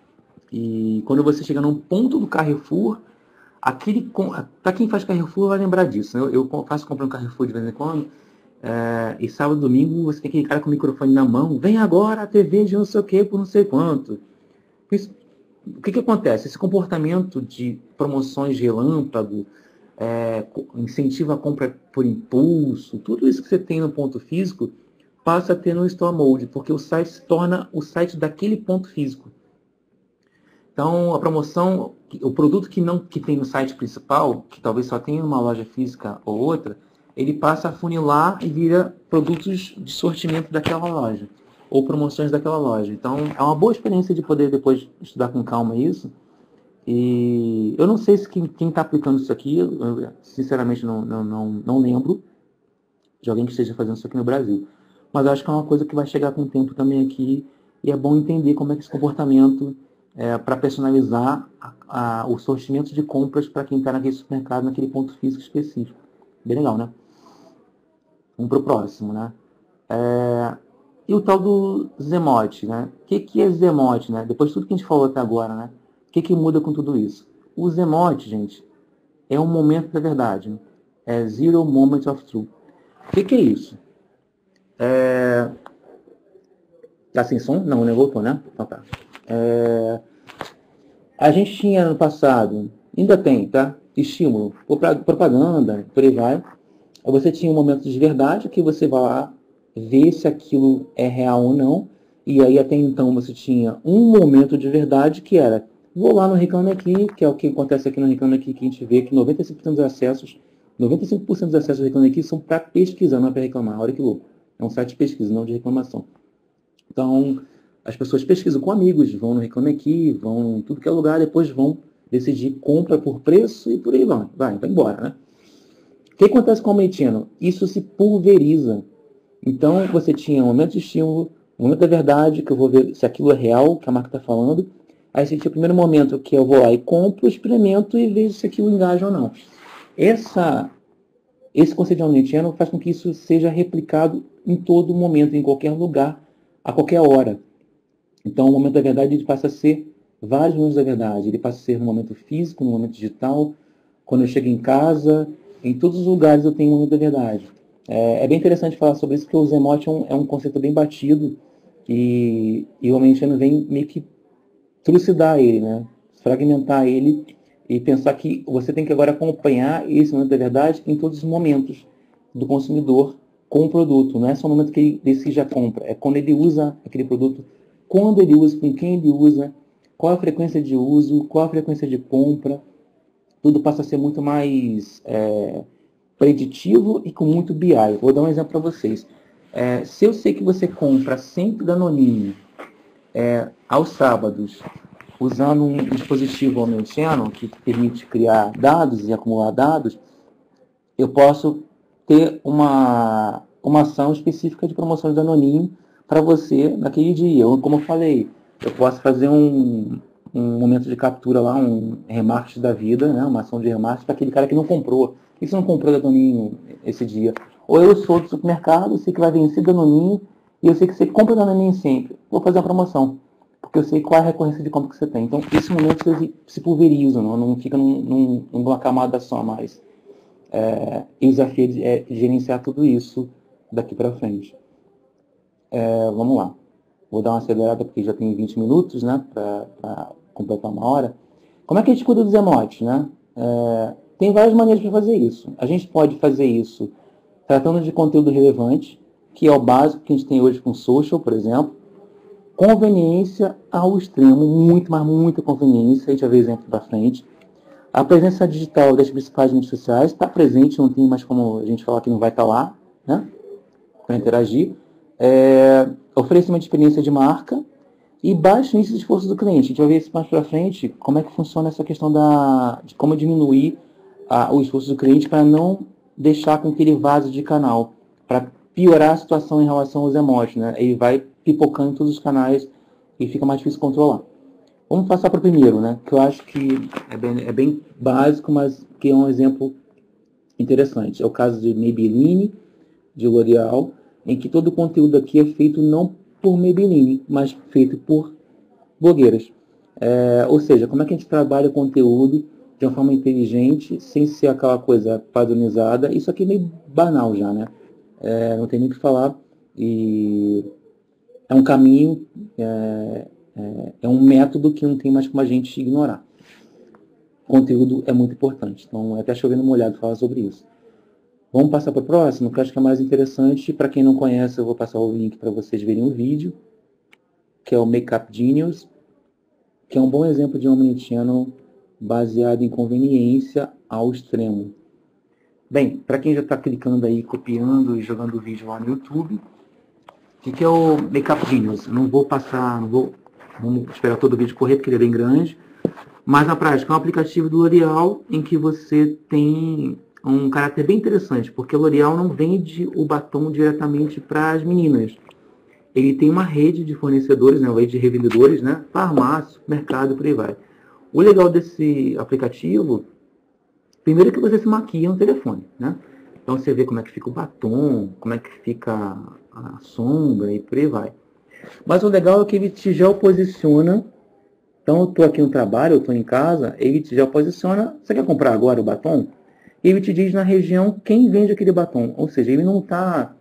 E quando você chega num ponto do Carrefour, aquele, para quem faz Carrefour vai lembrar disso. Né? Eu, eu faço comprar um Carrefour de vez em quando, é, e sábado e domingo você tem aquele cara com o microfone na mão, vem agora a T V de não sei o que por não sei quanto. Isso, o que, que acontece? Esse comportamento de promoções de relâmpago, é, incentiva a compra por impulso, tudo isso que você tem no ponto físico passa a ter no Store Mode, porque o site se torna o site daquele ponto físico. Então, a promoção, o produto que não que tem no site principal, que talvez só tenha uma loja física ou outra, ele passa a funilar e vira produtos de sortimento daquela loja, ou promoções daquela loja. Então, é uma boa experiência de poder depois estudar com calma isso. E eu não sei se quem está aplicando isso aqui, eu, sinceramente não, não, não, não lembro de alguém que esteja fazendo isso aqui no Brasil. Mas eu acho que é uma coisa que vai chegar com o tempo também aqui, e é bom entender como é que esse comportamento é para personalizar a, a, o sortimento de compras para quem está naquele supermercado, naquele ponto físico específico. Bem legal, né? Vamos para o próximo, né? É, e o tal do Zemote, né? O que, que é Zemote, né? Depois de tudo que a gente falou até agora, né? O que, que muda com tudo isso? O Zemote, gente, é um momento da verdade. Né? É Zero Moment of Truth. O que, que é isso? É... Tá sem som? Não, né? Voltou, né? Então tá. É... A gente tinha no passado, ainda tem, tá? Estímulo, propaganda, por aí vai. Aí você tinha um momento de verdade que você vai lá, ver se aquilo é real ou não. E aí até então você tinha um momento de verdade que era, vou lá no Reclame Aqui, que é o que acontece aqui no Reclame Aqui, que a gente vê que noventa e cinco por cento dos acessos, noventa e cinco por cento dos acessos do Reclame Aqui são para pesquisar, não é para reclamar. Olha que louco. É um site de pesquisa, não de reclamação. Então, as pessoas pesquisam com amigos, vão no Reclame Aqui, vão em tudo que é lugar, depois vão decidir compra por preço e por aí vai, vai, vai embora, né? O que acontece com o aumento? Isso se pulveriza. Então, você tinha um momento de estímulo, um momento da verdade, que eu vou ver se aquilo é real, que a marca está falando. Aí você tinha o primeiro momento, que eu vou lá e compro, experimento e vejo se aquilo engaja ou não. Essa, esse conceito de omnichannel faz com que isso seja replicado em todo momento, em qualquer lugar, a qualquer hora. Então, o momento da verdade ele passa a ser vários momentos da verdade. Ele passa a ser no momento físico, no momento digital, quando eu chego em casa, em todos os lugares eu tenho um momento da verdade. É, é bem interessante falar sobre isso, porque o Zemote é um, é um conceito bem batido e, e o omnichannel vem meio que trucidar ele, né? Fragmentar ele e pensar que você tem que agora acompanhar esse momento da verdade em todos os momentos do consumidor com o produto. Não é só no momento que ele decide a compra, é quando ele usa aquele produto, quando ele usa, com quem ele usa, qual a frequência de uso, qual a frequência de compra. Tudo passa a ser muito mais é, preditivo e com muito B I. Vou dar um exemplo para vocês. É, se eu sei que você compra sempre Danoninho é, aos sábados, usando um dispositivo omnichannel que permite criar dados e acumular dados, eu posso ter uma, uma ação específica de promoção de Danoninho para você naquele dia. Eu, como eu falei, eu posso fazer um, um momento de captura lá, um remarketing da vida, né, uma ação de remarketing para aquele cara que não comprou. Por que você não comprou Danoninho esse dia? Ou eu sou do supermercado, sei que vai vencer Danoninho, e eu sei que você compra Danoninho sempre. Vou fazer uma promoção, porque eu sei qual é a recorrência de compra que você tem. Então, esse momento se, se pulverizam, não, não fica num, num, numa camada só mais. É, e o desafio é gerenciar tudo isso daqui para frente. É, vamos lá. Vou dar uma acelerada porque já tem vinte minutos, né, para completar uma hora. Como é que a gente cuida dos emotes, né? É, tem várias maneiras para fazer isso. A gente pode fazer isso tratando de conteúdo relevante, que é o básico que a gente tem hoje com social, por exemplo. Conveniência ao extremo, muito, mas muita conveniência. A gente vai ver exemplo para frente. A presença digital das principais mídias sociais está presente, não tem mais como a gente falar que não vai estar lá, né, para interagir. É, oferecimento de experiência de marca e baixo índice de esforço do cliente. A gente vai ver isso mais para frente, como é que funciona essa questão da, de como diminuir a, o esforço do cliente para não deixar com que ele vaze de canal, para piorar a situação em relação aos emotes, né? Ele vai pipocando em todos os canais e fica mais difícil controlar. Vamos passar para o primeiro, né? Que eu acho que é bem, é bem básico, mas que é um exemplo interessante. É o caso de Maybelline, de L'Oréal, em que todo o conteúdo aqui é feito não por Maybelline, mas feito por blogueiras. É, ou seja, como é que a gente trabalha o conteúdo de uma forma inteligente, sem ser aquela coisa padronizada. Isso aqui é meio banal já, né? É, não tem nem o que falar. E é um caminho, é, é, é um método que não tem mais como a gente ignorar. O conteúdo é muito importante. Então, é até chovendo molhado falar sobre isso. Vamos passar para o próximo, que eu acho que é mais interessante. Para quem não conhece, eu vou passar o link para vocês verem o vídeo, que é o Makeup Genius, que é um bom exemplo de omnichannel baseado em conveniência ao extremo. Bem, para quem já está clicando aí, copiando e jogando o vídeo lá no YouTube, o que é o Makeup Genius? Eu não vou passar, não vou, vamos esperar todo o vídeo correr, porque ele é bem grande, mas na prática é um aplicativo do L'Oréal em que você tem um caráter bem interessante, porque o L'Oréal não vende o batom diretamente para as meninas. Ele tem uma rede de fornecedores, né, uma rede de revendedores, né, farmácia, mercado, por aí vai. O legal desse aplicativo, primeiro é que você se maquia no telefone, né? Então você vê como é que fica o batom, como é que fica a sombra e por aí vai. Mas o legal é que ele te geoposiciona. Então eu estou aqui no trabalho, eu estou em casa, ele te geoposiciona. Você quer comprar agora o batom? E ele te diz na região quem vende aquele batom. Ou seja, ele não está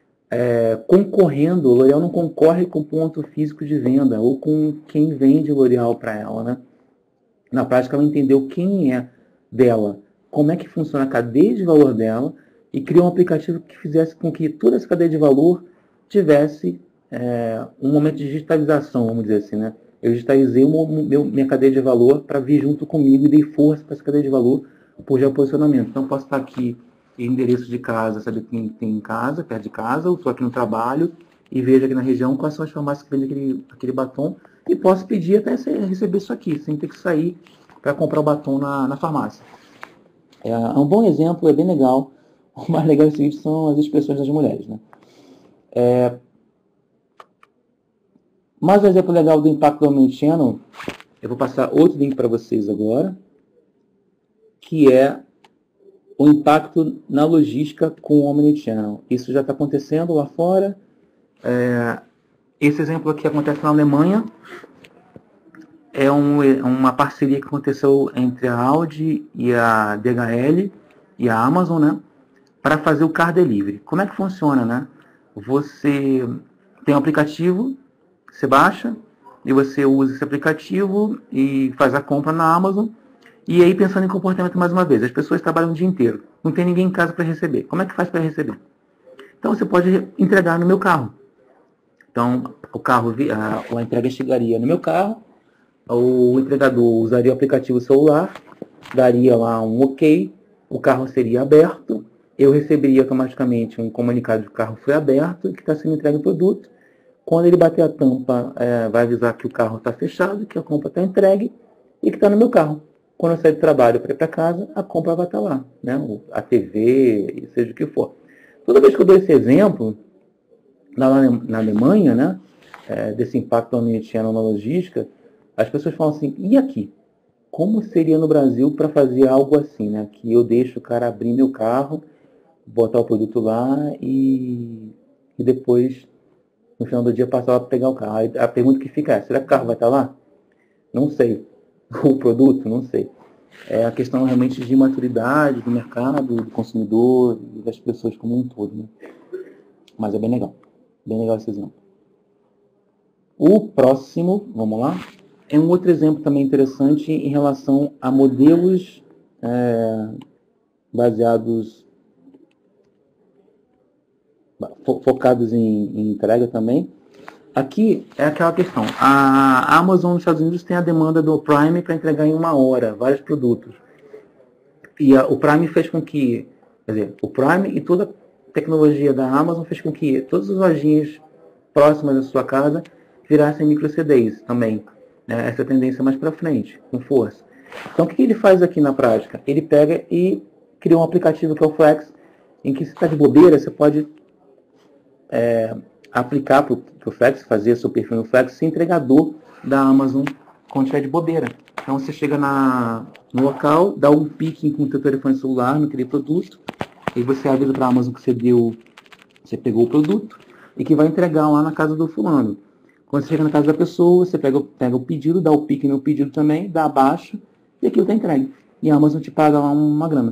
é, concorrendo, o L'Oréal não concorre com o ponto físico de venda ou com quem vende o L'Oréal para ela, né? Na prática, ela entendeu quem é dela, como é que funciona a cadeia de valor dela e criou um aplicativo que fizesse com que toda essa cadeia de valor tivesse é, um momento de digitalização, vamos dizer assim, né? Eu digitalizei o meu, minha cadeia de valor para vir junto comigo e dei força para essa cadeia de valor por geoposicionamento. Então, posso estar aqui em endereço de casa, saber quem tem em casa, perto de casa, ou estou aqui no trabalho e vejo aqui na região quais são as farmácias que vendem aquele, aquele batom e posso pedir até receber isso aqui, sem ter que sair para comprar o batom na, na farmácia. É um bom exemplo, é bem legal. O mais legal desse vídeo são as expressões das mulheres, né? É... Mais um exemplo legal do impacto do Omnichannel, eu vou passar outro link para vocês agora, que é o impacto na logística com o Omnichannel. Isso já está acontecendo lá fora. É... Esse exemplo aqui acontece na Alemanha. É um, uma parceria que aconteceu entre a Audi e a D H L e a Amazon, né? Para fazer o car delivery. Como é que funciona, né? Você tem um aplicativo, você baixa e você usa esse aplicativo e faz a compra na Amazon. E aí, pensando em comportamento mais uma vez, as pessoas trabalham o dia inteiro, não tem ninguém em casa para receber. Como é que faz para receber? Então, você pode entregar no meu carro. Então, o carro, a, a entrega chegaria no meu carro, o entregador usaria o aplicativo celular, daria lá um ok, o carro seria aberto, eu receberia automaticamente um comunicado de que o carro foi aberto e que está sendo entregue o produto. Quando ele bater a tampa, é, vai avisar que o carro está fechado, que a compra está entregue e que está no meu carro. Quando eu sair do trabalho para ir para casa, a compra vai estar lá, né? A T V, seja o que for. Toda vez que eu dou esse exemplo, na, na Alemanha, né, é, desse impacto da omnichannel na logística, as pessoas falam assim, e aqui? Como seria no Brasil para fazer algo assim, né? Que eu deixo o cara abrir meu carro, botar o produto lá e, e depois, no final do dia, passar lá para pegar o carro. Aí a pergunta que fica é, será que o carro vai estar lá? Não sei. O produto? Não sei. É a questão realmente de maturidade do mercado, do consumidor e das pessoas como um todo, né? Mas é bem legal. Bem legal esse exemplo. O próximo, vamos lá, é um outro exemplo também interessante em relação a modelos é, baseados, fo focados em, em entrega também. Aqui é aquela questão, a Amazon nos Estados Unidos tem a demanda do Prime para entregar em uma hora, vários produtos. E a, o Prime fez com que, quer dizer, o Prime e toda a tecnologia da Amazon fez com que todas as lojinhas próximas da sua casa virassem micro C Ds também. Né? Essa tendência mais para frente, com força. Então, o que ele faz aqui na prática? Ele pega e cria um aplicativo que é o Flex, em que se está de bobeira, você pode é, aplicar para o Flex, fazer seu perfil no Flex, ser entregador da Amazon quando estiver de bobeira. Então, você chega na, no local, dá um picking com o seu telefone celular naquele produto, e você avisa para a Amazon que você deu, você pegou o produto e que vai entregar lá na casa do fulano. Quando você chega na casa da pessoa, você pega, pega o pedido, dá o pique no pedido também, dá abaixo, e aquilo está entregue. E a Amazon te paga lá uma grana.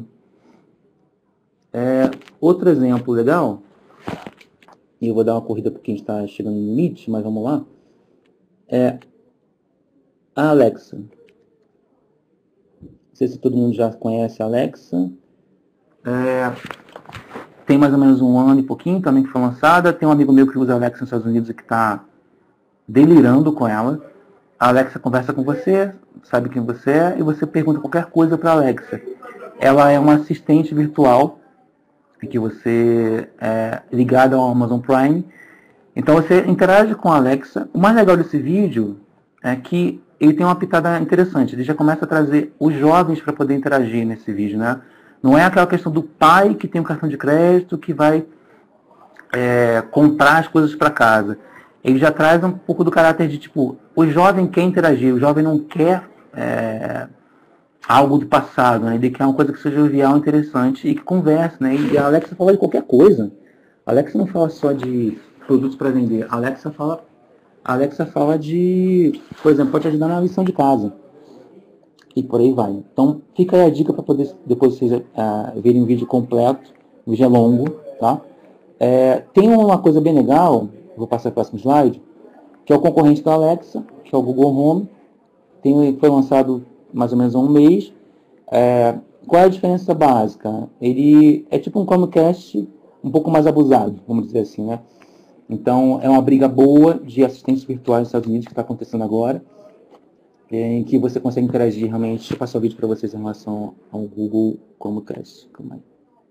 É, outro exemplo legal, e eu vou dar uma corrida porque a gente está chegando no limite, mas vamos lá, é a Alexa. Não sei se todo mundo já conhece a Alexa. É, tem mais ou menos um ano e pouquinho também que foi lançada. Tem um amigo meu que usa a Alexa nos Estados Unidos e que está delirando com ela. A Alexa conversa com você, sabe quem você é, e você pergunta qualquer coisa para a Alexa. Ela é uma assistente virtual que você é ligada ao Amazon Prime. Então você interage com a Alexa. O mais legal desse vídeo é que ele tem uma pitada interessante. Ele já começa a trazer os jovens para poder interagir nesse vídeo, né? Não é aquela questão do pai que tem um cartão de crédito que vai é, comprar as coisas para casa. Ele já traz um pouco do caráter de, tipo, o jovem quer interagir, o jovem não quer é, algo do passado, né? Ele quer uma coisa que seja jovial, interessante e que converse, né? E a Alexa fala de qualquer coisa. A Alexa não fala só de produtos para vender. A Alexa fala, a Alexa fala de, por exemplo, pode te ajudar na lição de casa. E por aí vai. Então, fica aí a dica para poder depois vocês uh, verem o vídeo completo. O vídeo é longo, tá? É, tem uma coisa bem legal, vou passar para o próximo slide, que é o concorrente da Alexa, que é o Google Home. Tem, foi lançado mais ou menos há um mês. É, qual é a diferença básica? Ele é tipo um Chromecast um pouco mais abusado, vamos dizer assim, né? Então, é uma briga boa de assistentes virtuais nos Estados Unidos que está acontecendo agora, em que você consegue interagir realmente. Deixa eu passar o vídeo para vocês em relação ao Google Chromecast. Calma aí.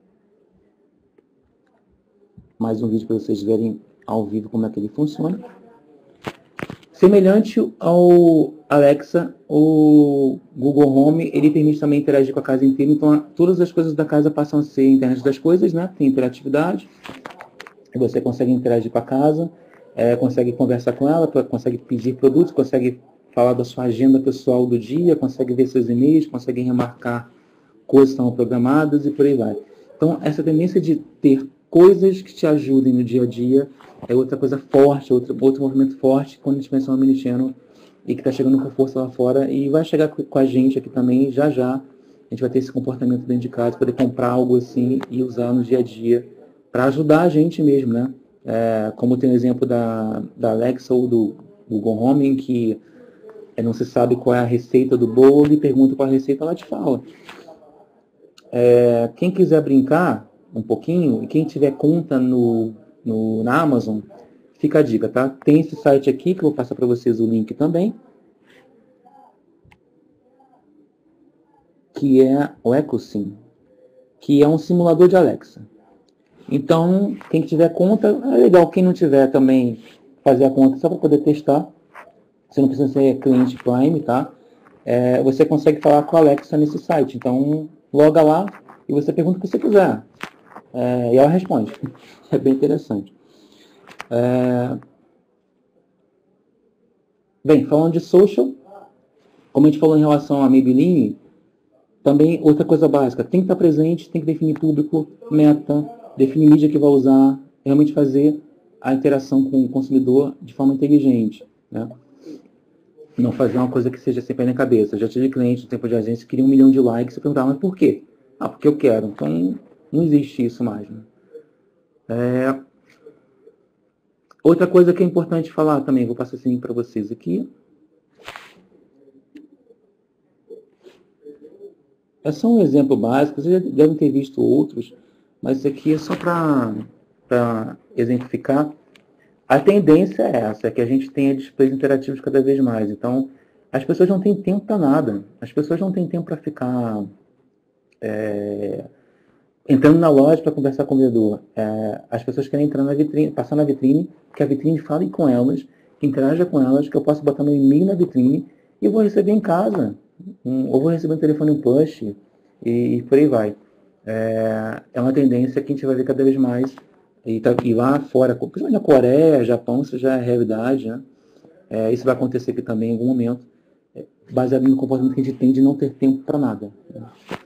Mais um vídeo para vocês verem ao vivo como é que ele funciona. Semelhante ao Alexa, o Google Home, ele permite também interagir com a casa inteira, então todas as coisas da casa passam a ser internet das coisas, né? Tem interatividade, você consegue interagir com a casa, é, consegue conversar com ela, consegue pedir produtos, consegue falar da sua agenda pessoal do dia, consegue ver seus e-mails, consegue remarcar coisas que estão programadas e por aí vai. Então, essa tendência de ter coisas que te ajudem no dia a dia é outra coisa forte, outro, outro movimento forte quando a gente pensa no Omnichannel e que está chegando com força lá fora e vai chegar com a gente aqui também, já já. A gente vai ter esse comportamento dentro de casa, poder comprar algo assim e usar no dia a dia para ajudar a gente mesmo, né? É, como tem o exemplo da, da Alexa ou do Google Home, em que não se sabe qual é a receita do bolo e pergunta qual é a receita, ela te fala. É, quem quiser brincar um pouquinho, e quem tiver conta no, no, na Amazon, fica a dica, tá? Tem esse site aqui, que eu vou passar para vocês o link também, que é o EchoSim, que é um simulador de Alexa. Então, quem tiver conta, é legal. Quem não tiver também, fazer a conta só para poder testar. Você não precisa ser cliente Prime, tá? É, você consegue falar com a Alexa nesse site. Então, loga lá e você pergunta o que você quiser. É, e ela responde. É bem interessante. É... Bem, falando de social, como a gente falou em relação a Maybelline, também outra coisa básica, tem que estar presente, tem que definir público, meta, definir mídia que vai usar, realmente fazer a interação com o consumidor de forma inteligente, né? Não fazer uma coisa que seja sempre na cabeça. Já tive cliente no tempo de agência que queria um milhão de likes e perguntava, mas por quê? Ah, porque eu quero. Então, não existe isso mais, né? É... Outra coisa que é importante falar também, vou passar assim para vocês aqui. É só um exemplo básico, vocês já devem ter visto outros, mas isso aqui é só para exemplificar. A tendência é essa, é que a gente tenha displays interativos cada vez mais. Então, as pessoas não têm tempo para nada. As pessoas não têm tempo para ficar é, entrando na loja para conversar com o vendedor. É, as pessoas querem entrar na vitrine, passar na vitrine, que a vitrine fale com elas, que interaja com elas, que eu possa botar meu e-mail na vitrine e eu vou receber em casa. Um, ou vou receber um telefone um push e, e por aí vai. É, é uma tendência que a gente vai ver cada vez mais. E, tá, e lá fora, principalmente na Coreia, Japão, isso já é realidade, né? É, isso vai acontecer aqui também em algum momento, é, baseado no comportamento que a gente tem de não ter tempo para nada. Né?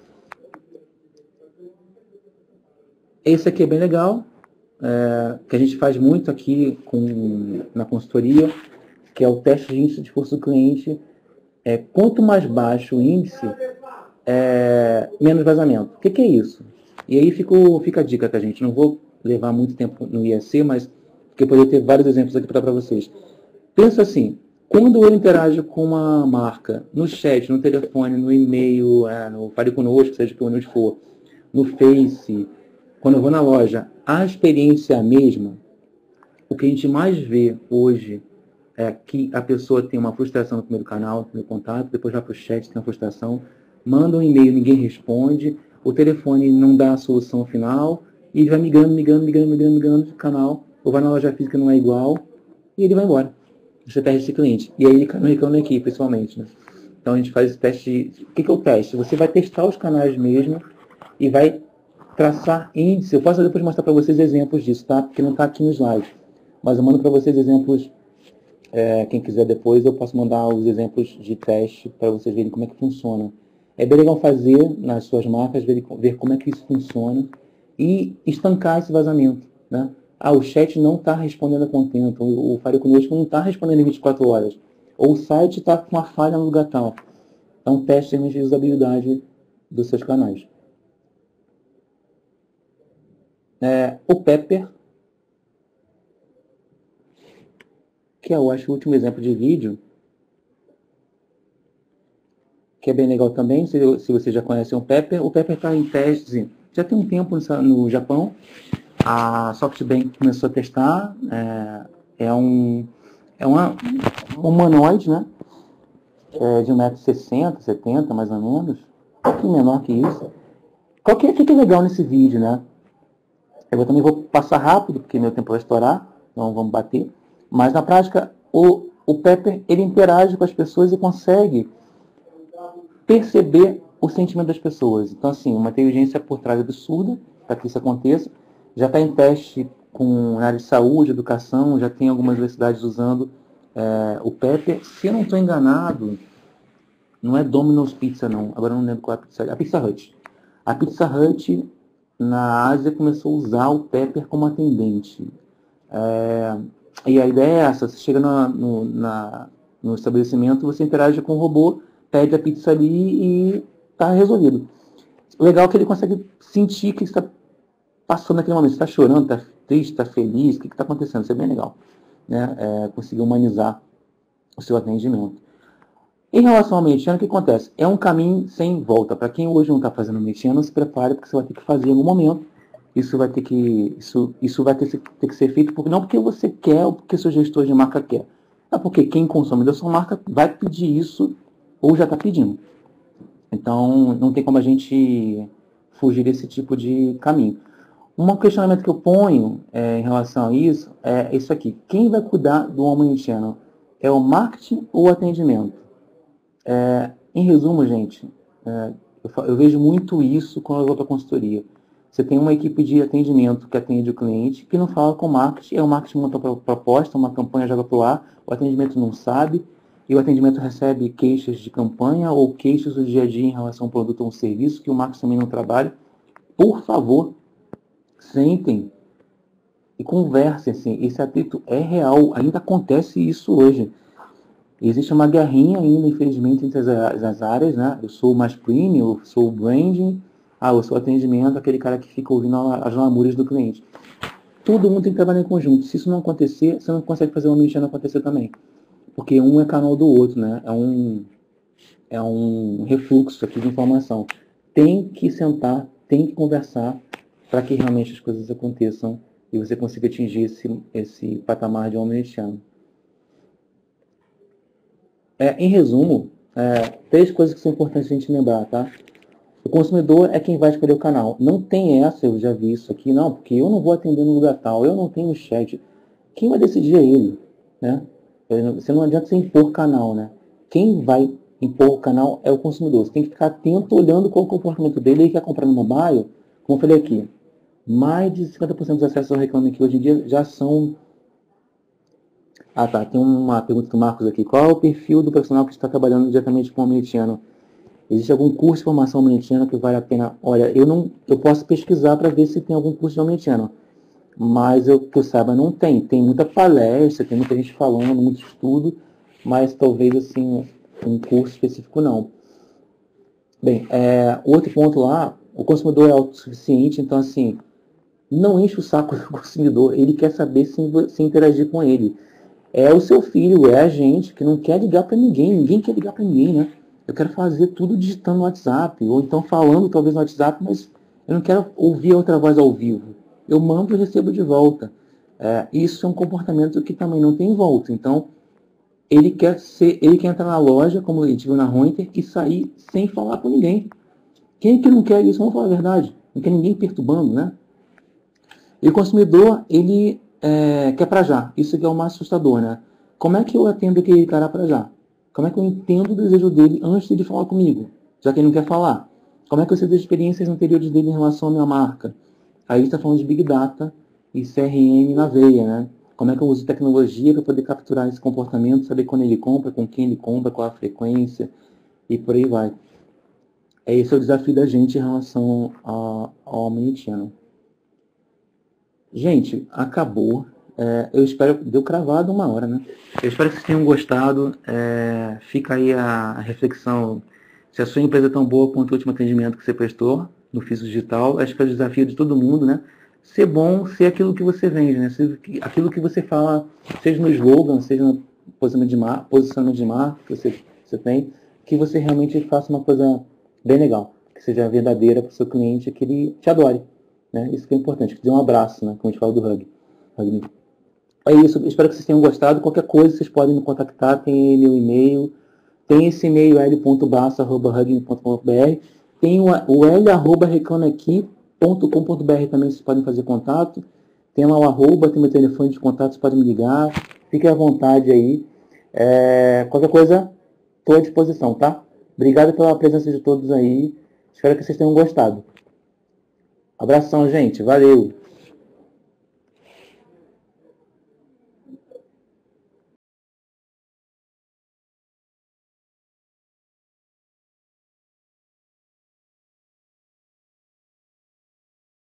Esse aqui é bem legal, é, que a gente faz muito aqui com, na consultoria, que é o teste de índice de esforço do cliente. É, quanto mais baixo o índice, é, menos vazamento. O que, que é isso? E aí fica, fica a dica, tá, gente? Não vou levar muito tempo no I A C, mas porque eu poderia ter vários exemplos aqui para vocês. Pensa assim, quando eu interajo com uma marca, no chat, no telefone, no e-mail, é, no Fale Conosco, seja que onde for, no Face, quando eu vou na loja, a experiência é a mesma. O que a gente mais vê hoje é que a pessoa tem uma frustração no primeiro canal, no primeiro contato, depois vai para o chat, tem uma frustração, manda um e-mail, ninguém responde, o telefone não dá a solução final, e ele vai migrando, migrando, migrando, migrando, migrando de canal, ou vai na loja física não é igual, e ele vai embora. Você perde esse cliente. E aí ele cai no reclame aqui, pessoalmente. Né? Então a gente faz esse teste. De... O que, que é o teste? Você vai testar os canais mesmo e vai traçar índice. Eu posso depois mostrar para vocês exemplos disso, tá? Porque não está aqui no slide. Mas eu mando para vocês exemplos. É, quem quiser depois, eu posso mandar os exemplos de teste para vocês verem como é que funciona. É bem legal fazer nas suas marcas, ver, ver como é que isso funciona e estancar esse vazamento. Né? Ah, o chat não está respondendo a contento, o, o Fale Conosco não está respondendo em vinte e quatro horas, ou o site está com uma falha no lugar tal. Então, teste de usabilidade dos seus canais. É, o Pepper, que é, eu acho, o último exemplo de vídeo, que é bem legal também, se, se você já conhece o Pepper. O Pepper está em teste, já tem um tempo no, no Japão, A SoftBank começou a testar, é, é um, é uma, um humanoide, né? É de um metro e sessenta, setenta, mais ou menos, um pouquinho menor que isso. Qual que é, que é legal nesse vídeo, né? Eu também vou passar rápido, porque meu tempo vai estourar, então vamos bater. Mas na prática, o, o Pepper, ele interage com as pessoas e consegue perceber o sentimento das pessoas. Então, assim, uma inteligência por trás absurda para que isso aconteça. Já está em teste com na área de saúde, educação, já tem algumas universidades usando é, o Pepper. Se eu não estou enganado, não é Domino's Pizza, não. Agora eu não lembro qual é a pizza. A Pizza Hut. A Pizza Hut, na Ásia, começou a usar o Pepper como atendente. É, e a ideia é essa. Você chega na, no, na, no estabelecimento, você interage com o robô, pede a pizza ali e está resolvido. O legal é que ele consegue sentir o que está passando naquele momento. Você está chorando, está triste, está feliz, o que está acontecendo? Isso é bem legal. Né? É, conseguir humanizar o seu atendimento. Em relação ao Omnichannel, o que acontece? É um caminho sem volta. Para quem hoje não está fazendo Omnichannel, se prepare, porque você vai ter que fazer em algum momento. Isso vai ter que, isso, isso vai ter, ter que ser feito, porque, não porque você quer ou porque seu gestor de marca quer. É porque quem consome da sua marca vai pedir isso ou já está pedindo. Então, não tem como a gente fugir desse tipo de caminho. Um questionamento que eu ponho é, em relação a isso é isso aqui. Quem vai cuidar do Omnichannel? É o marketing ou o atendimento? É, em resumo, gente, é, eu, eu vejo muito isso quando eu vou para a consultoria. Você tem uma equipe de atendimento que atende o cliente, que não fala com o marketing, é o marketing monta a proposta, uma campanha joga para o ar, o atendimento não sabe, e o atendimento recebe queixas de campanha ou queixas do dia a dia em relação ao produto ou um serviço, que o marketing também não trabalha. Por favor, sentem e conversem, assim, esse atrito é real, ainda acontece isso hoje. Existe uma guerrinha ainda, infelizmente, entre as, as áreas, né? Eu sou mais premium, eu sou o branding, ah, eu sou o atendimento, aquele cara que fica ouvindo as lamúrias do cliente. Todo mundo tem que trabalhar em conjunto. Se isso não acontecer, você não consegue fazer uma omnichannel acontecer também. Porque um é canal do outro, né? É um, é um refluxo aqui de informação. Tem que sentar, tem que conversar para que realmente as coisas aconteçam e você consiga atingir esse, esse patamar de omnichannel. É, em resumo, é, três coisas que são importantes a gente lembrar, tá? O consumidor é quem vai escolher o canal. Não tem essa, eu já vi isso aqui, não, porque eu não vou atender no lugar tal, eu não tenho chat. Quem vai decidir é ele, né? Você não adianta você impor canal, né? Quem vai impor o canal é o consumidor. Você tem que ficar atento, olhando qual é o comportamento dele. Ele quer comprar no mobile, como eu falei aqui, mais de cinquenta por cento dos acessos ao Reclame Aqui hoje em dia já são... Ah, tá. Tem uma pergunta do Marcos aqui. Qual é o perfil do profissional que está trabalhando diretamente com o Omnichannel? Existe algum curso de formação Omnichannel que vale a pena? Olha, eu não, eu posso pesquisar para ver se tem algum curso de Omnichannel, mas eu que eu saiba não tem. Tem muita palestra, tem muita gente falando, muito estudo, mas talvez assim um curso específico não. Bem, é, outro ponto lá, o consumidor é autossuficiente, então assim, não enche o saco do consumidor, ele quer saber se, se interagir com ele. É o seu filho, é a gente que não quer ligar para ninguém, ninguém quer ligar para ninguém, né? Eu quero fazer tudo digitando no WhatsApp, ou então falando talvez no WhatsApp, mas eu não quero ouvir a outra voz ao vivo. Eu mando e recebo de volta. É, isso é um comportamento que também não tem volta. Então, ele quer ser, ele quer entrar na loja, como a gente viu na Reuters, e sair sem falar com ninguém. Quem é que não quer isso? Vamos falar a verdade. Não quer ninguém perturbando, né? E o consumidor, ele é, quer para já. Isso que é o mais assustador, né? Como é que eu atendo aquele cara para já? Como é que eu entendo o desejo dele antes de falar comigo? Já que ele não quer falar. Como é que eu sei das experiências anteriores dele em relação à minha marca? Aí está falando de Big Data e C R M na veia, né? Como é que eu uso tecnologia para poder capturar esse comportamento, saber quando ele compra, com quem ele compra, qual a frequência e por aí vai. Esse é o desafio da gente em relação ao Omnichannel. Gente, acabou. É, eu espero... Deu cravado uma hora, né? Eu espero que vocês tenham gostado. É, fica aí a, a reflexão. Se a sua empresa é tão boa quanto o último atendimento que você prestou no Físico Digital, acho que é o desafio de todo mundo, né? Ser bom, ser aquilo que você vende, né? Ser aquilo que você fala, seja no slogan, seja no posicionamento de marca, posicionamento de marca que você, você tem, que você realmente faça uma coisa bem legal, que seja verdadeira para o seu cliente, que ele te adore. né? Isso que é importante, dizer um abraço, né? Como a gente fala do hug. hug. É isso, espero que vocês tenham gostado. Qualquer coisa, vocês podem me contactar, tem meu e-mail, tem esse e-mail l ponto basso arroba hug ponto com ponto b r, tem o l arroba reclamaaqui ponto com ponto b r também, vocês podem fazer contato. Tem lá o arroba, tem meu telefone de contato, vocês podem me ligar. Fiquem à vontade aí. É, qualquer coisa, estou à disposição, tá? Obrigado pela presença de todos aí. Espero que vocês tenham gostado. Abração, gente. Valeu!